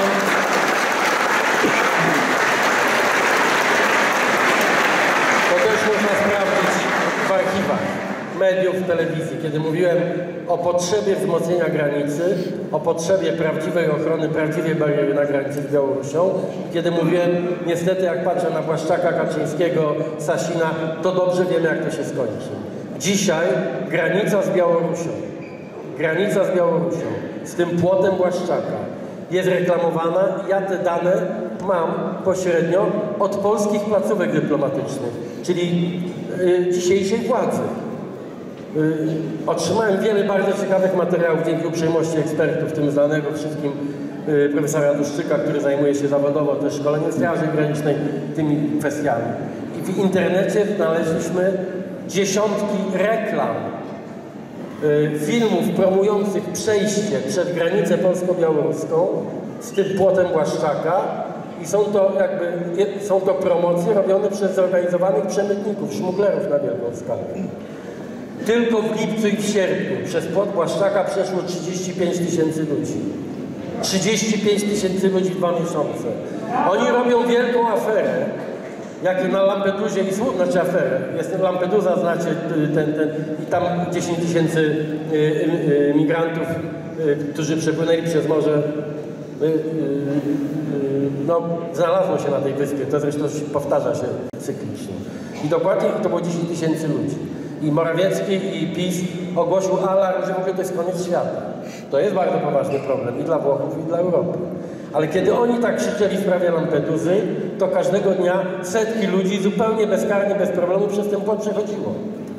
To też można sprawdzić w archiwach mediów, telewizji, kiedy mówiłem o potrzebie wzmocnienia granicy, o potrzebie prawdziwej ochrony, prawdziwej bariery na granicy z Białorusią, kiedy mówiłem, niestety jak patrzę na Błaszczaka, Kaczyńskiego, Sasina, to dobrze wiemy, jak to się skończy. Dzisiaj granica z Białorusią, granica z Białorusią, z tym płotem Błaszczaka jest reklamowana. Ja te dane mam pośrednio od polskich placówek dyplomatycznych, czyli yy, dzisiejszej władzy. Yy, otrzymałem wiele bardzo ciekawych materiałów dzięki uprzejmości ekspertów, w tym znanego wszystkim yy, profesora Duszczyka, który zajmuje się zawodowo też szkoleniem Straży Granicznej tymi kwestiami. I w internecie znaleźliśmy dziesiątki reklam, yy, filmów promujących przejście przez granicę polsko-białoruską z tym płotem Błaszczaka i są to jakby, są to promocje robione przez zorganizowanych przemytników, szmuglerów na wielką skalę. Tylko w lipcu i w sierpniu przez płot Błaszczaka przeszło trzydzieści pięć tysięcy ludzi. trzydzieści pięć tysięcy ludzi w dwa miesiące. Oni robią wielką aferę, jak na Lampedusie i Słup, znaczy aferę. Jest Lampedusa, znacie, ten, ten, i tam dziesięć tysięcy y, y, migrantów, y, którzy przepłynęli przez morze, y, y, y, no, znalazło się na tej wyspie. To zresztą powtarza się cyklicznie. I dokładnie to było dziesięć tysięcy ludzi. I Morawiecki i PiS ogłosił alarm, że w ogóle to jest koniec świata. To jest bardzo poważny problem i dla Włochów, i dla Europy. Ale kiedy oni tak krzyczeli w sprawie Lampeduzy, to każdego dnia setki ludzi zupełnie bezkarnie, bez problemu przez ten płot przechodziło.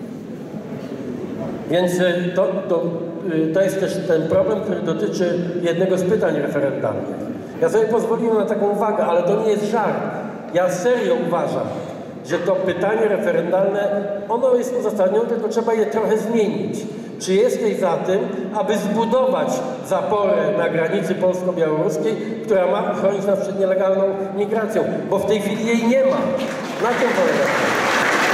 Więc to, to, to jest też ten problem, który dotyczy jednego z pytań referendalnych. Ja sobie pozwoliłem na taką uwagę, ale to nie jest żart. Ja serio uważam, że to pytanie referendalne, ono jest uzasadnione, tylko trzeba je trochę zmienić. Czy jesteś za tym, aby zbudować zaporę na granicy polsko-białoruskiej, która ma chronić nas przed nielegalną migracją? Bo w tej chwili jej nie ma. Na tym polega to.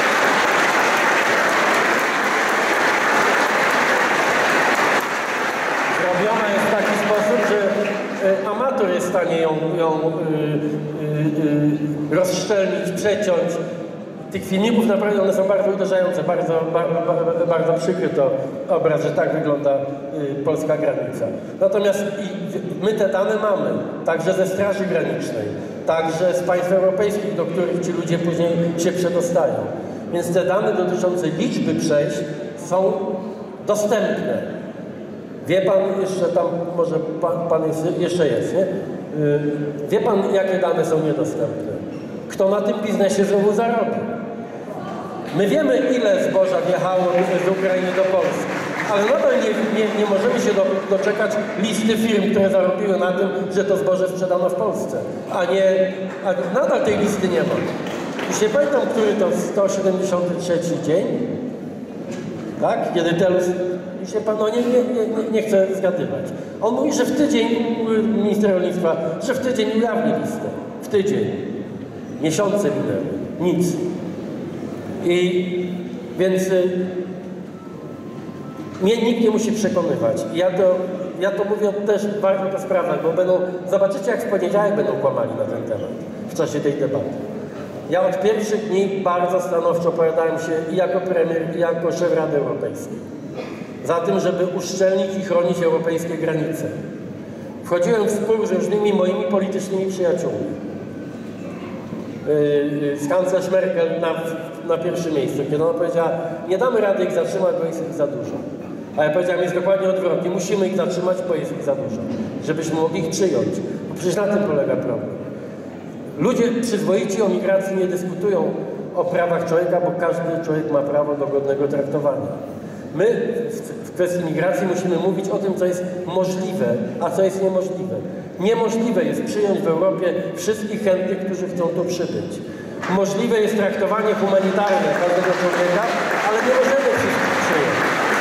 Zrobiona jest w taki sposób, że y, amator jest w stanie ją, ją y, y, y, rozszczelnić, przeciąć. Tych filmików naprawdę one są bardzo uderzające, bardzo, bardzo, bardzo przykry to obraz, że tak wygląda y, polska granica. Natomiast i, my te dane mamy, także ze Straży Granicznej, także z państw europejskich, do których ci ludzie później się przedostają. Więc te dane dotyczące liczby przejść są dostępne. Wie pan, jeszcze tam, może pan, pan jest, jeszcze jest, nie? Yy, wie pan, jakie dane są niedostępne? Kto na tym biznesie znowu zarobi? My wiemy, ile zboża wjechało z Ukrainy do Polski, ale nadal nie, nie, nie możemy się do, doczekać listy firm, które zarobiły na tym, że to zboże sprzedano w Polsce, a nie, a nadal tej listy nie ma. Już nie pamiętam, który to sto siedemdziesiąty trzeci dzień, tak? Kiedy Telus, już nie, no nie, nie, nie, nie chcę zgadywać. On mówi, że w tydzień, minister rolnictwa, że w tydzień ujawni listę. W tydzień. Miesiące minęły. Nic. I więc y, mnie nikt nie musi przekonywać. Ja to, ja to mówię też bardzo to sprawdzać, bo będą, zobaczycie, jak w poniedziałek będą kłamali na ten temat w czasie tej debaty. Ja od pierwszych dni bardzo stanowczo opowiadałem się i jako premier, i jako szef Rady Europejskiej za tym, żeby uszczelnić i chronić europejskie granice. Wchodziłem w spór z różnymi moimi politycznymi przyjaciółmi. Z kanclerz Merkel na, na pierwszym miejscu, kiedy ona powiedziała, nie damy rady ich zatrzymać, bo jest ich za dużo. A ja powiedziałem, jest dokładnie odwrotnie, musimy ich zatrzymać, bo jest ich za dużo, żebyśmy mogli ich przyjąć. Bo przecież na tym polega problem. Ludzie przyzwoici o migracji nie dyskutują o prawach człowieka, bo każdy człowiek ma prawo do godnego traktowania. My w kwestii migracji musimy mówić o tym, co jest możliwe, a co jest niemożliwe. Niemożliwe jest przyjąć w Europie wszystkich chętnych, którzy chcą tu przybyć. Możliwe jest traktowanie humanitarne każdego człowieka, ale nie możemy wszystkich przyjąć.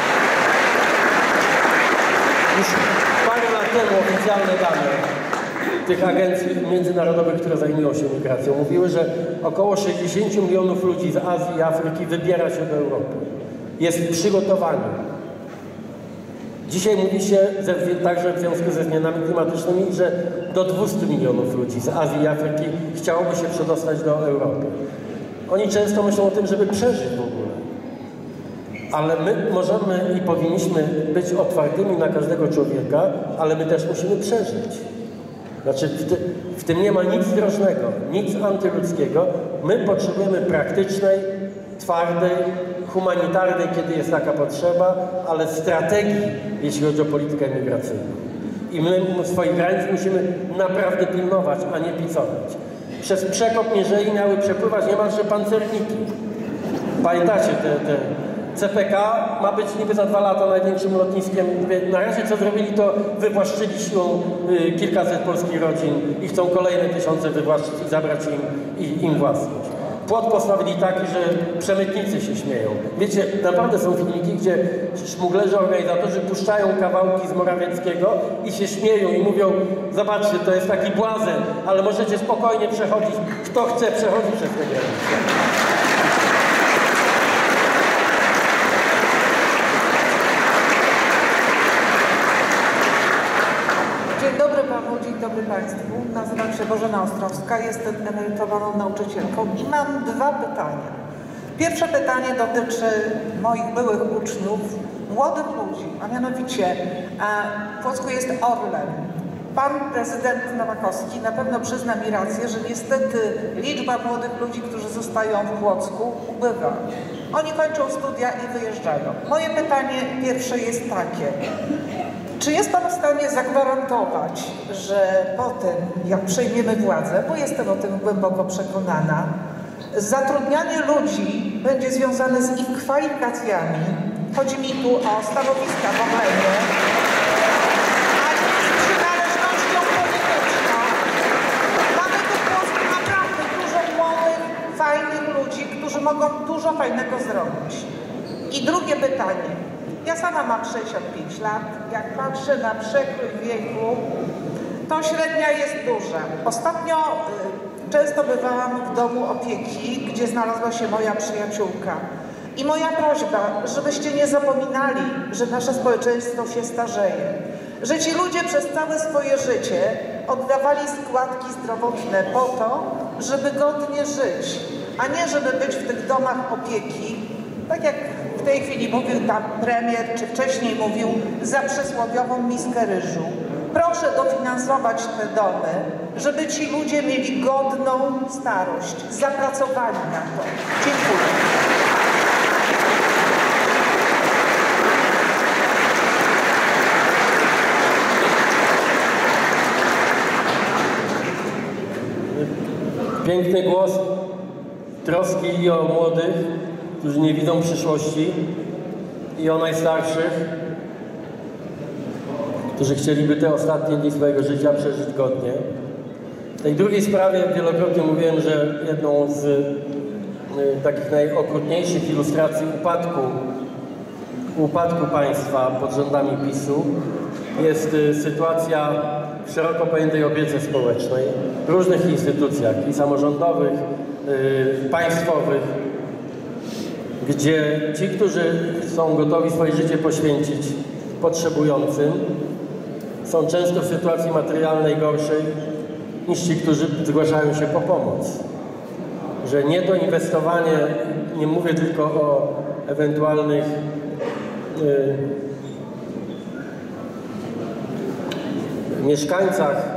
Już parę lat temu oficjalne dane tych agencji międzynarodowych, które zajmują się migracją, mówiły, że około sześćdziesiąt milionów ludzi z Azji i Afryki wybiera się do Europy. Jest w przygotowaniu. Dzisiaj mówi się, że także w związku ze zmianami klimatycznymi, że do dwustu milionów ludzi z Azji i Afryki chciałoby się przedostać do Europy. Oni często myślą o tym, żeby przeżyć w ogóle. Ale my możemy i powinniśmy być otwartymi na każdego człowieka, ale my też musimy przeżyć. Znaczy w, ty, w tym nie ma nic zdrożnego, nic antyludzkiego. My potrzebujemy praktycznej, twardej, humanitarnej, kiedy jest taka potrzeba, ale strategii, jeśli chodzi o politykę migracyjną. I my swoich granic musimy naprawdę pilnować, a nie picować. Przez przekop Mierzei miały przepływać niemalże pancerniki. Pamiętacie te, te C P K ma być niby za dwa lata największym lotniskiem. Na razie co zrobili, to wywłaszczyli siłą y, kilkaset polskich rodzin i chcą kolejne tysiące wywłaszczyć i zabrać im, i, im własność. Płot postawili taki, że przemytnicy się śmieją. Wiecie, naprawdę są filmiki, gdzie szmuglerzy, organizatorzy puszczają kawałki z Morawieckiego i się śmieją i mówią, zobaczcie, to jest taki błazen, ale możecie spokojnie przechodzić. Kto chce, przechodzi przez te granice. Dzień dobry panu, dzień dobry państwu. Nazywam się Bożena Ostrowska, jestem emerytowaną nauczycielką i mam dwa pytania. Pierwsze pytanie dotyczy moich byłych uczniów, młodych ludzi, a mianowicie w Płocku jest Orlen. Pan prezydent Nowakowski na pewno przyzna mi rację, że niestety liczba młodych ludzi, którzy zostają w Płocku, ubywa. Oni kończą studia i wyjeżdżają. Moje pytanie pierwsze jest takie. Czy jest pan w stanie zagwarantować, że po tym, jak przejmiemy władzę, bo jestem o tym głęboko przekonana, zatrudnianie ludzi będzie związane z ich kwalifikacjami, chodzi mi tu o stanowiska w Orlenie, a nie z przynależnością polityczną. Mamy tu w Polsce naprawdę dużą fajnego zrobić. I drugie pytanie. Ja sama mam sześćdziesiąt pięć lat. Jak patrzę na przekrój wieku, to średnia jest duża. Ostatnio y, często bywałam w domu opieki, gdzie znalazła się moja przyjaciółka. I moja prośba, żebyście nie zapominali, że nasze społeczeństwo się starzeje. Że ci ludzie przez całe swoje życie oddawali składki zdrowotne po to, żeby godnie żyć, a nie żeby być w tych domach opieki, tak jak w tej chwili mówił tam premier, czy wcześniej mówił, za przysłowiową miskę ryżu. Proszę dofinansować te domy, żeby ci ludzie mieli godną starość, zapracowali na to. Dziękuję. Piękny głos troski i o młodych, którzy nie widzą przyszłości, i o najstarszych, którzy chcieliby te ostatnie dni swojego życia przeżyć godnie. W tej drugiej sprawie wielokrotnie mówiłem, że jedną z y, takich najokrutniejszych ilustracji upadku, upadku państwa pod rządami PiSu jest y, sytuacja w szeroko pojętej opiece społecznej w różnych instytucjach, i samorządowych, y, państwowych, gdzie ci, którzy są gotowi swoje życie poświęcić potrzebującym, są często w sytuacji materialnej gorszej niż ci, którzy zgłaszają się po pomoc. Że niedoinwestowanie, nie mówię tylko o ewentualnych y, mieszkańcach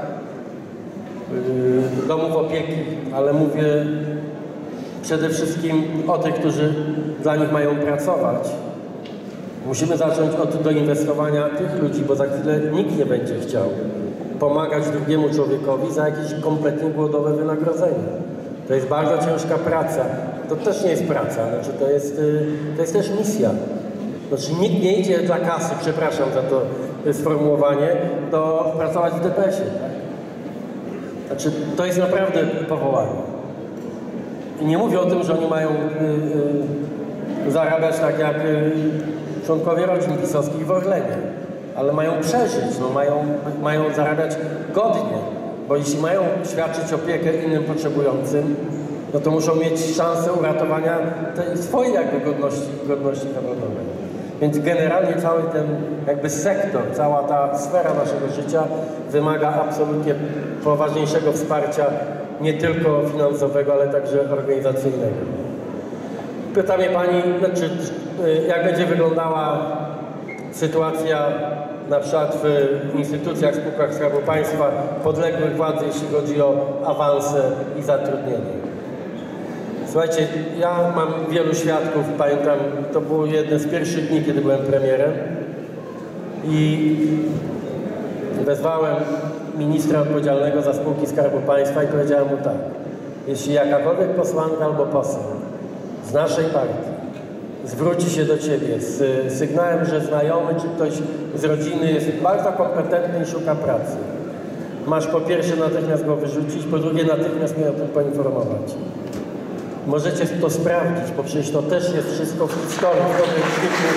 y, domów opieki, ale mówię przede wszystkim o tych, którzy dla nich mają pracować. Musimy zacząć od doinwestowania tych ludzi, bo za chwilę nikt nie będzie chciał pomagać drugiemu człowiekowi za jakieś kompletnie głodowe wynagrodzenie. To jest bardzo ciężka praca. To też nie jest praca, znaczy to jest, to jest też misja. Znaczy nikt nie idzie dla kasy, przepraszam za to sformułowanie, do pracować w D P S-ie. Znaczy to jest naprawdę powołanie. I nie mówię o tym, że oni mają y, y, zarabiać tak jak y, członkowie rodzin pisowskich w Orlenie, ale mają przeżyć, no mają, mają zarabiać godnie, bo jeśli mają świadczyć opiekę innym potrzebującym, no to muszą mieć szansę uratowania tej swojej jakby godności, godności zawodowej. Więc generalnie cały ten jakby sektor, cała ta sfera naszego życia wymaga absolutnie poważniejszego wsparcia, nie tylko finansowego, ale także organizacyjnego. Pyta mnie Pani, znaczy, jak będzie wyglądała sytuacja na przykład w instytucjach, spółkach Skarbu Państwa podległych władzy, jeśli chodzi o awanse i zatrudnienie. Słuchajcie, ja mam wielu świadków, pamiętam, to było jedne z pierwszych dni, kiedy byłem premierem, i wezwałem ministra odpowiedzialnego za spółki Skarbu Państwa i powiedziałem mu tak: jeśli jakakolwiek posłanka albo poseł z naszej partii zwróci się do Ciebie z sygnałem, że znajomy czy ktoś z rodziny jest bardzo kompetentny i szuka pracy, masz po pierwsze natychmiast go wyrzucić, po drugie natychmiast mnie o tym poinformować. Możecie to sprawdzić, bo przecież to też jest wszystko w historii, w dobrej sztuce.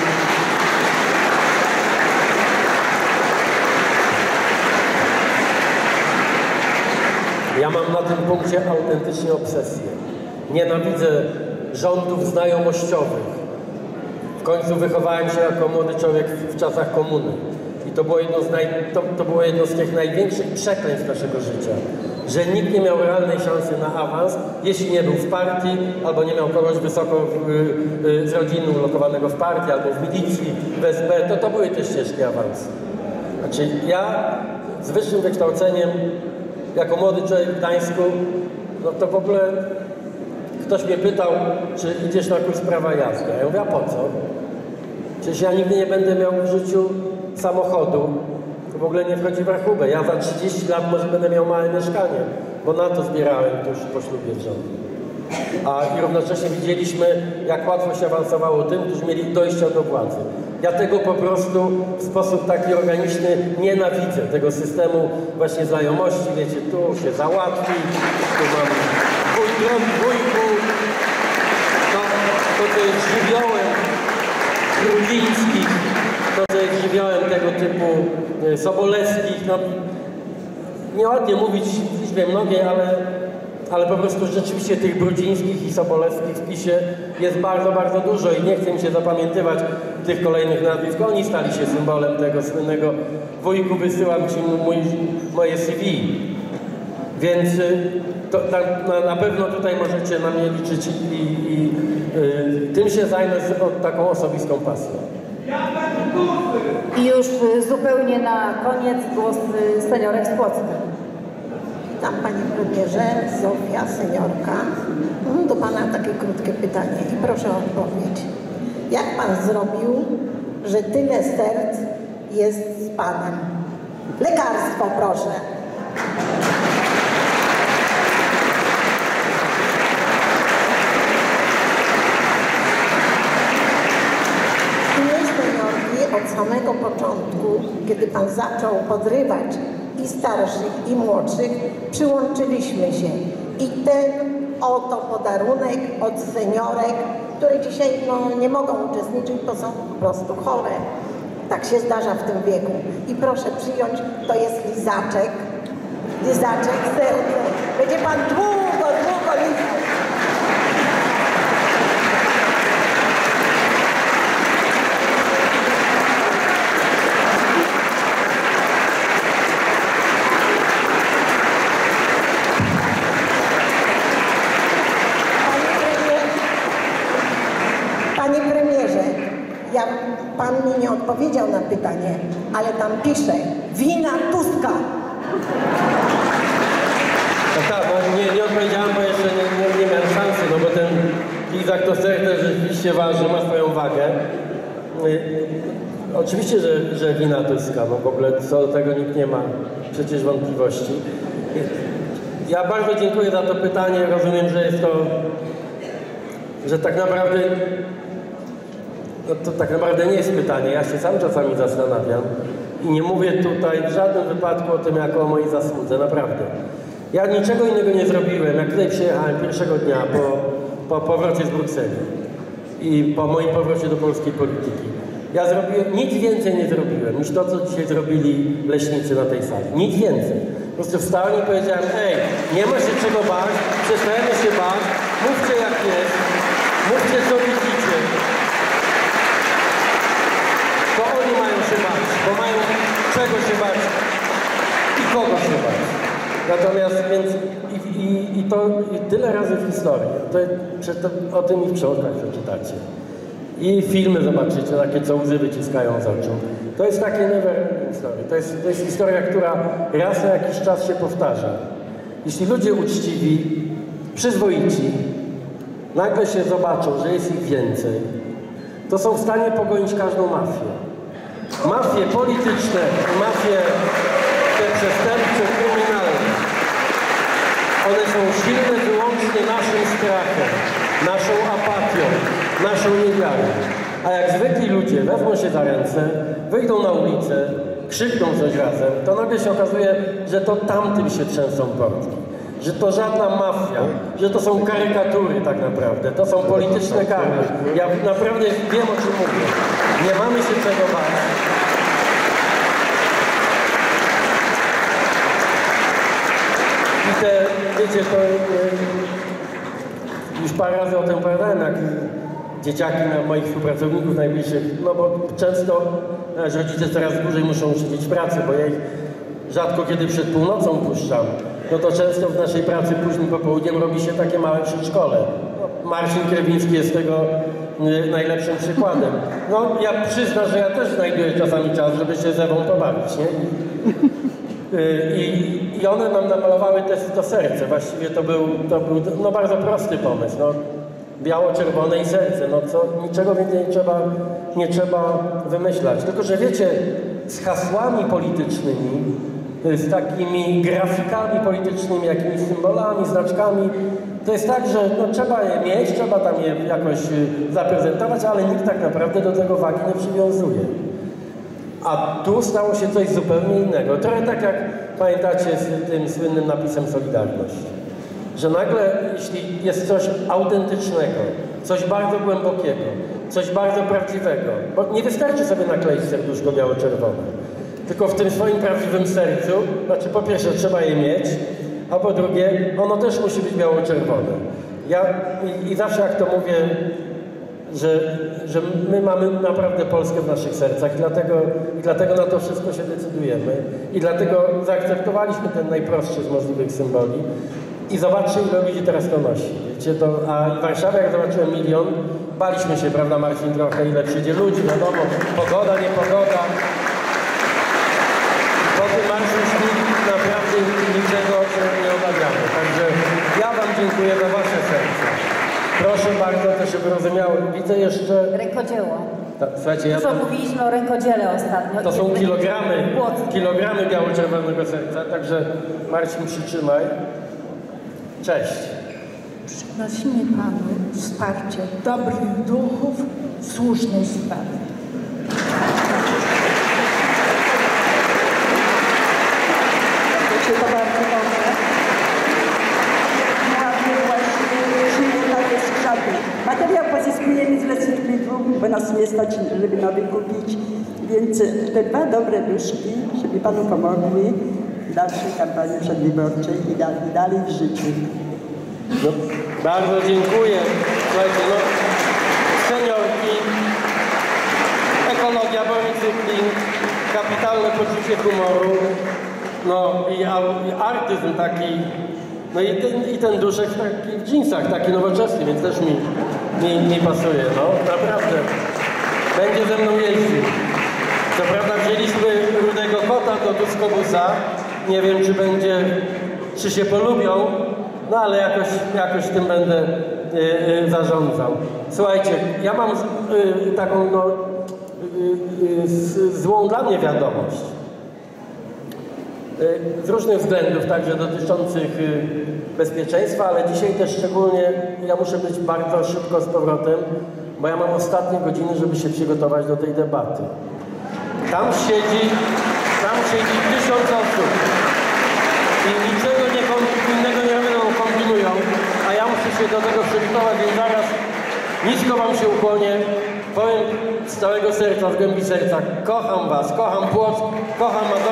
Ja mam na tym punkcie autentycznie obsesję. Nienawidzę rządów znajomościowych. W końcu wychowałem się jako młody człowiek w czasach komuny. I to było jedno z, naj, to, to było jedno z tych największych przekleństw naszego życia. Że nikt nie miał realnej szansy na awans, jeśli nie był w partii, albo nie miał kogoś wysoko w, y, z rodziny ulokowanego w partii, albo w milicji, w S B, to to były te ścieżki awansu. Znaczy ja z wyższym wykształceniem, jako młody człowiek w Gdańsku, no to w ogóle ktoś mnie pytał, czy idziesz na kurs prawa jazdy. Ja mówię, a po co? Przecież ja nigdy nie będę miał w życiu samochodu. To w ogóle nie wchodzi w rachubę. Ja za trzydzieści lat może będę miał małe mieszkanie, bo na to zbierałem tuż po ślubie z żoną. A i równocześnie widzieliśmy, jak łatwo się awansowało tym, którzy mieli dojścia do władzy. Ja tego po prostu w sposób taki organiczny nienawidzę, tego systemu właśnie znajomości, wiecie, tu się załatwi, tu mam wuj, wujku. To, to co jest żywiołem grudzińskich, to co jest żywiołem tego typu sobolewskich, no nieładnie mówić w liczbie mnogiej, ale, ale po prostu rzeczywiście tych brudzińskich i sobolewskich w PiSie jest bardzo, bardzo dużo i nie chcę mi się zapamiętywać tych kolejnych nazwisk. Oni stali się symbolem tego słynnego wujku, wysyłam ci mój, moje C V. Więc to na, na, na pewno tutaj możecie na mnie liczyć i, i y, tym się zajmę z o, taką osobistą pasją. I już zupełnie na koniec głos seniorek z Płocka. Witam Panie Premierze, Zofia, seniorka. Mam do Pana takie krótkie pytanie i proszę o odpowiedź. Jak Pan zrobił, że tyle serc jest z Panem? Lekarstwo, proszę. Od samego początku, kiedy Pan zaczął podrywać i starszych, i młodszych, przyłączyliśmy się. I ten oto podarunek od seniorek, które dzisiaj no, nie mogą uczestniczyć, bo są po prostu chore. Tak się zdarza w tym wieku. I proszę przyjąć, to jest lizaczek, lizaczek serce. Będzie Pan długo, długo lizał. Ja, Pan mi nie odpowiedział na pytanie, ale tam pisze, wina Tuska. No tak, bo nie, nie odpowiedziałem, bo jeszcze nie, nie, nie miałem szansy, no bo ten lizak to serce rzeczywiście waży, ma swoją wagę. Y, oczywiście, że, że wina Tuska, no w ogóle co do tego nikt nie ma przecież wątpliwości. Ja bardzo dziękuję za to pytanie, rozumiem, że jest to, że tak naprawdę No to tak naprawdę nie jest pytanie, ja się sam czasami zastanawiam i nie mówię tutaj w żadnym wypadku o tym jako o mojej zasłudze, naprawdę. Ja niczego innego nie zrobiłem, jak tutaj przyjechałem pierwszego dnia po, po powrocie z Brukseli i po moim powrocie do polskiej polityki. Ja zrobiłem, nic więcej nie zrobiłem niż to, co dzisiaj zrobili leśnicy na tej sali. Nic więcej. Po prostu wstałem i powiedziałem, ej, nie ma się czego bać, przestajemy się bać, mówcie jak jest, mówcie co widzicie. To oni mają się bać, bo mają czego się bać i kogo się bać. Natomiast więc i, i, i to i tyle razy w historii, to, to, o tym i w książkach przeczytacie. I filmy zobaczycie, takie co łzy wyciskają z oczu. To jest takie never ending story. To jest, to jest historia, która raz na jakiś czas się powtarza. Jeśli ludzie uczciwi, przyzwoici, nagle się zobaczą, że jest ich więcej, to są w stanie pogonić każdą mafię. Mafie polityczne, mafie te przestępcze, kryminalne. One są silne wyłącznie naszym strachem, naszą apatią, naszą niewiarą. A jak zwykli ludzie wezmą się za ręce, wyjdą na ulicę, krzykną coś razem, to nagle się okazuje, że to tamtym się trzęsą portki. Że to żadna mafia, że to są karykatury tak naprawdę, to są polityczne karmy. Ja naprawdę wiem, o czym mówię. Nie mamy się czego bać. I te, wiecie, to już parę razy o tym opowiadałem, jak dzieciaki na moich współpracowników najbliższych, no bo często że rodzice coraz dłużej muszą siedzieć w pracy, bo ja ich rzadko kiedy przed północą puszczam. No to często w naszej pracy późnym popołudniem robi się takie małe przedszkole. No, Marcin Krewiński jest tego y, najlepszym przykładem. No ja przyznam, że ja też znajduję czasami czas, żeby się z Ewą pobawić, nie? Y, i, I one nam namalowały te, to serce. Właściwie to był, to był no, bardzo prosty pomysł. No, biało-czerwone i serce. No co, niczego więcej nie trzeba, nie trzeba wymyślać. Tylko, że wiecie, z hasłami politycznymi, z takimi grafikami politycznymi, jakimiś symbolami, znaczkami, to jest tak, że no, trzeba je mieć, trzeba tam je jakoś zaprezentować, ale nikt tak naprawdę do tego wagi nie przywiązuje. A tu stało się coś zupełnie innego. Trochę tak jak pamiętacie z tym słynnym napisem Solidarność. Że nagle, jeśli jest coś autentycznego, coś bardzo głębokiego, coś bardzo prawdziwego. Bo nie wystarczy sobie nakleić serduszko biało-czerwone, tylko w tym swoim prawdziwym sercu, znaczy po pierwsze trzeba je mieć, a po drugie ono też musi być biało-czerwone. Ja i, i zawsze jak to mówię, że, że my mamy naprawdę Polskę w naszych sercach i dlatego, i dlatego na to wszystko się decydujemy i dlatego zaakceptowaliśmy ten najprostszy z możliwych symboli i zobaczcie, ile ludzi teraz to nosi. Wiecie, to, a w Warszawie jak zobaczyłem milion, baliśmy się, prawda Marcin, trochę ile przyjdzie ludzi, wiadomo, pogoda, niepogoda. Po tym marszu naprawdę niczego nie obawiamy. Także ja wam dziękuję za wasze serce. Proszę bardzo, to się wyrozumiało. Widzę jeszcze... Rękodzieło. Ta, słuchajcie, ja Dużo to... mówiliśmy o rękodziele ostatnio. To są kilogramy, kilogramy biało-czerwonego serca, także Marcin, przytrzymaj. Cześć. Przynosimy Panu wsparcie dobrych duchów w słusznej sprawie. Wiecie, to bardzo dobrze. Ładnie właśnie żyje takie skrzaty. Materiał pozyskujemy z recyklingu, bo nas nie stać, żeby nowy kupić. Więc te dwa dobre duszki, żeby Panu pomogli w dalszej kampanii przedwyborczej i dalej, dalej w życiu. No, bardzo dziękuję. Słuchajcie, no, seniorki, ekologia, bo recykling, kapitalne poczucie humoru, no i, a, i artyzm taki, no i ten, i ten duszek taki w dżinsach, taki nowoczesny, więc też mi, mi, mi pasuje, no naprawdę. Będzie ze mną jeździł. Co prawda wzięliśmy rudego kota do Duskobusa, nie wiem czy będzie, czy się polubią, no ale jakoś, jakoś tym będę y, y, zarządzał. Słuchajcie, ja mam y, taką no, y, y, złą dla mnie wiadomość. Y, z różnych względów, także dotyczących y, bezpieczeństwa, ale dzisiaj też szczególnie ja muszę być bardzo szybko z powrotem, bo ja mam ostatnie godziny, żeby się przygotować do tej debaty. Tam siedzi, tam siedzi tysiąc osób i niczego nie, innego nie robią, kombinują, a ja muszę się do tego przygotować, więc zaraz nisko wam się ukłonię, powiem z całego serca, z głębi serca, kocham was, kocham Płock, kocham Mazowsze.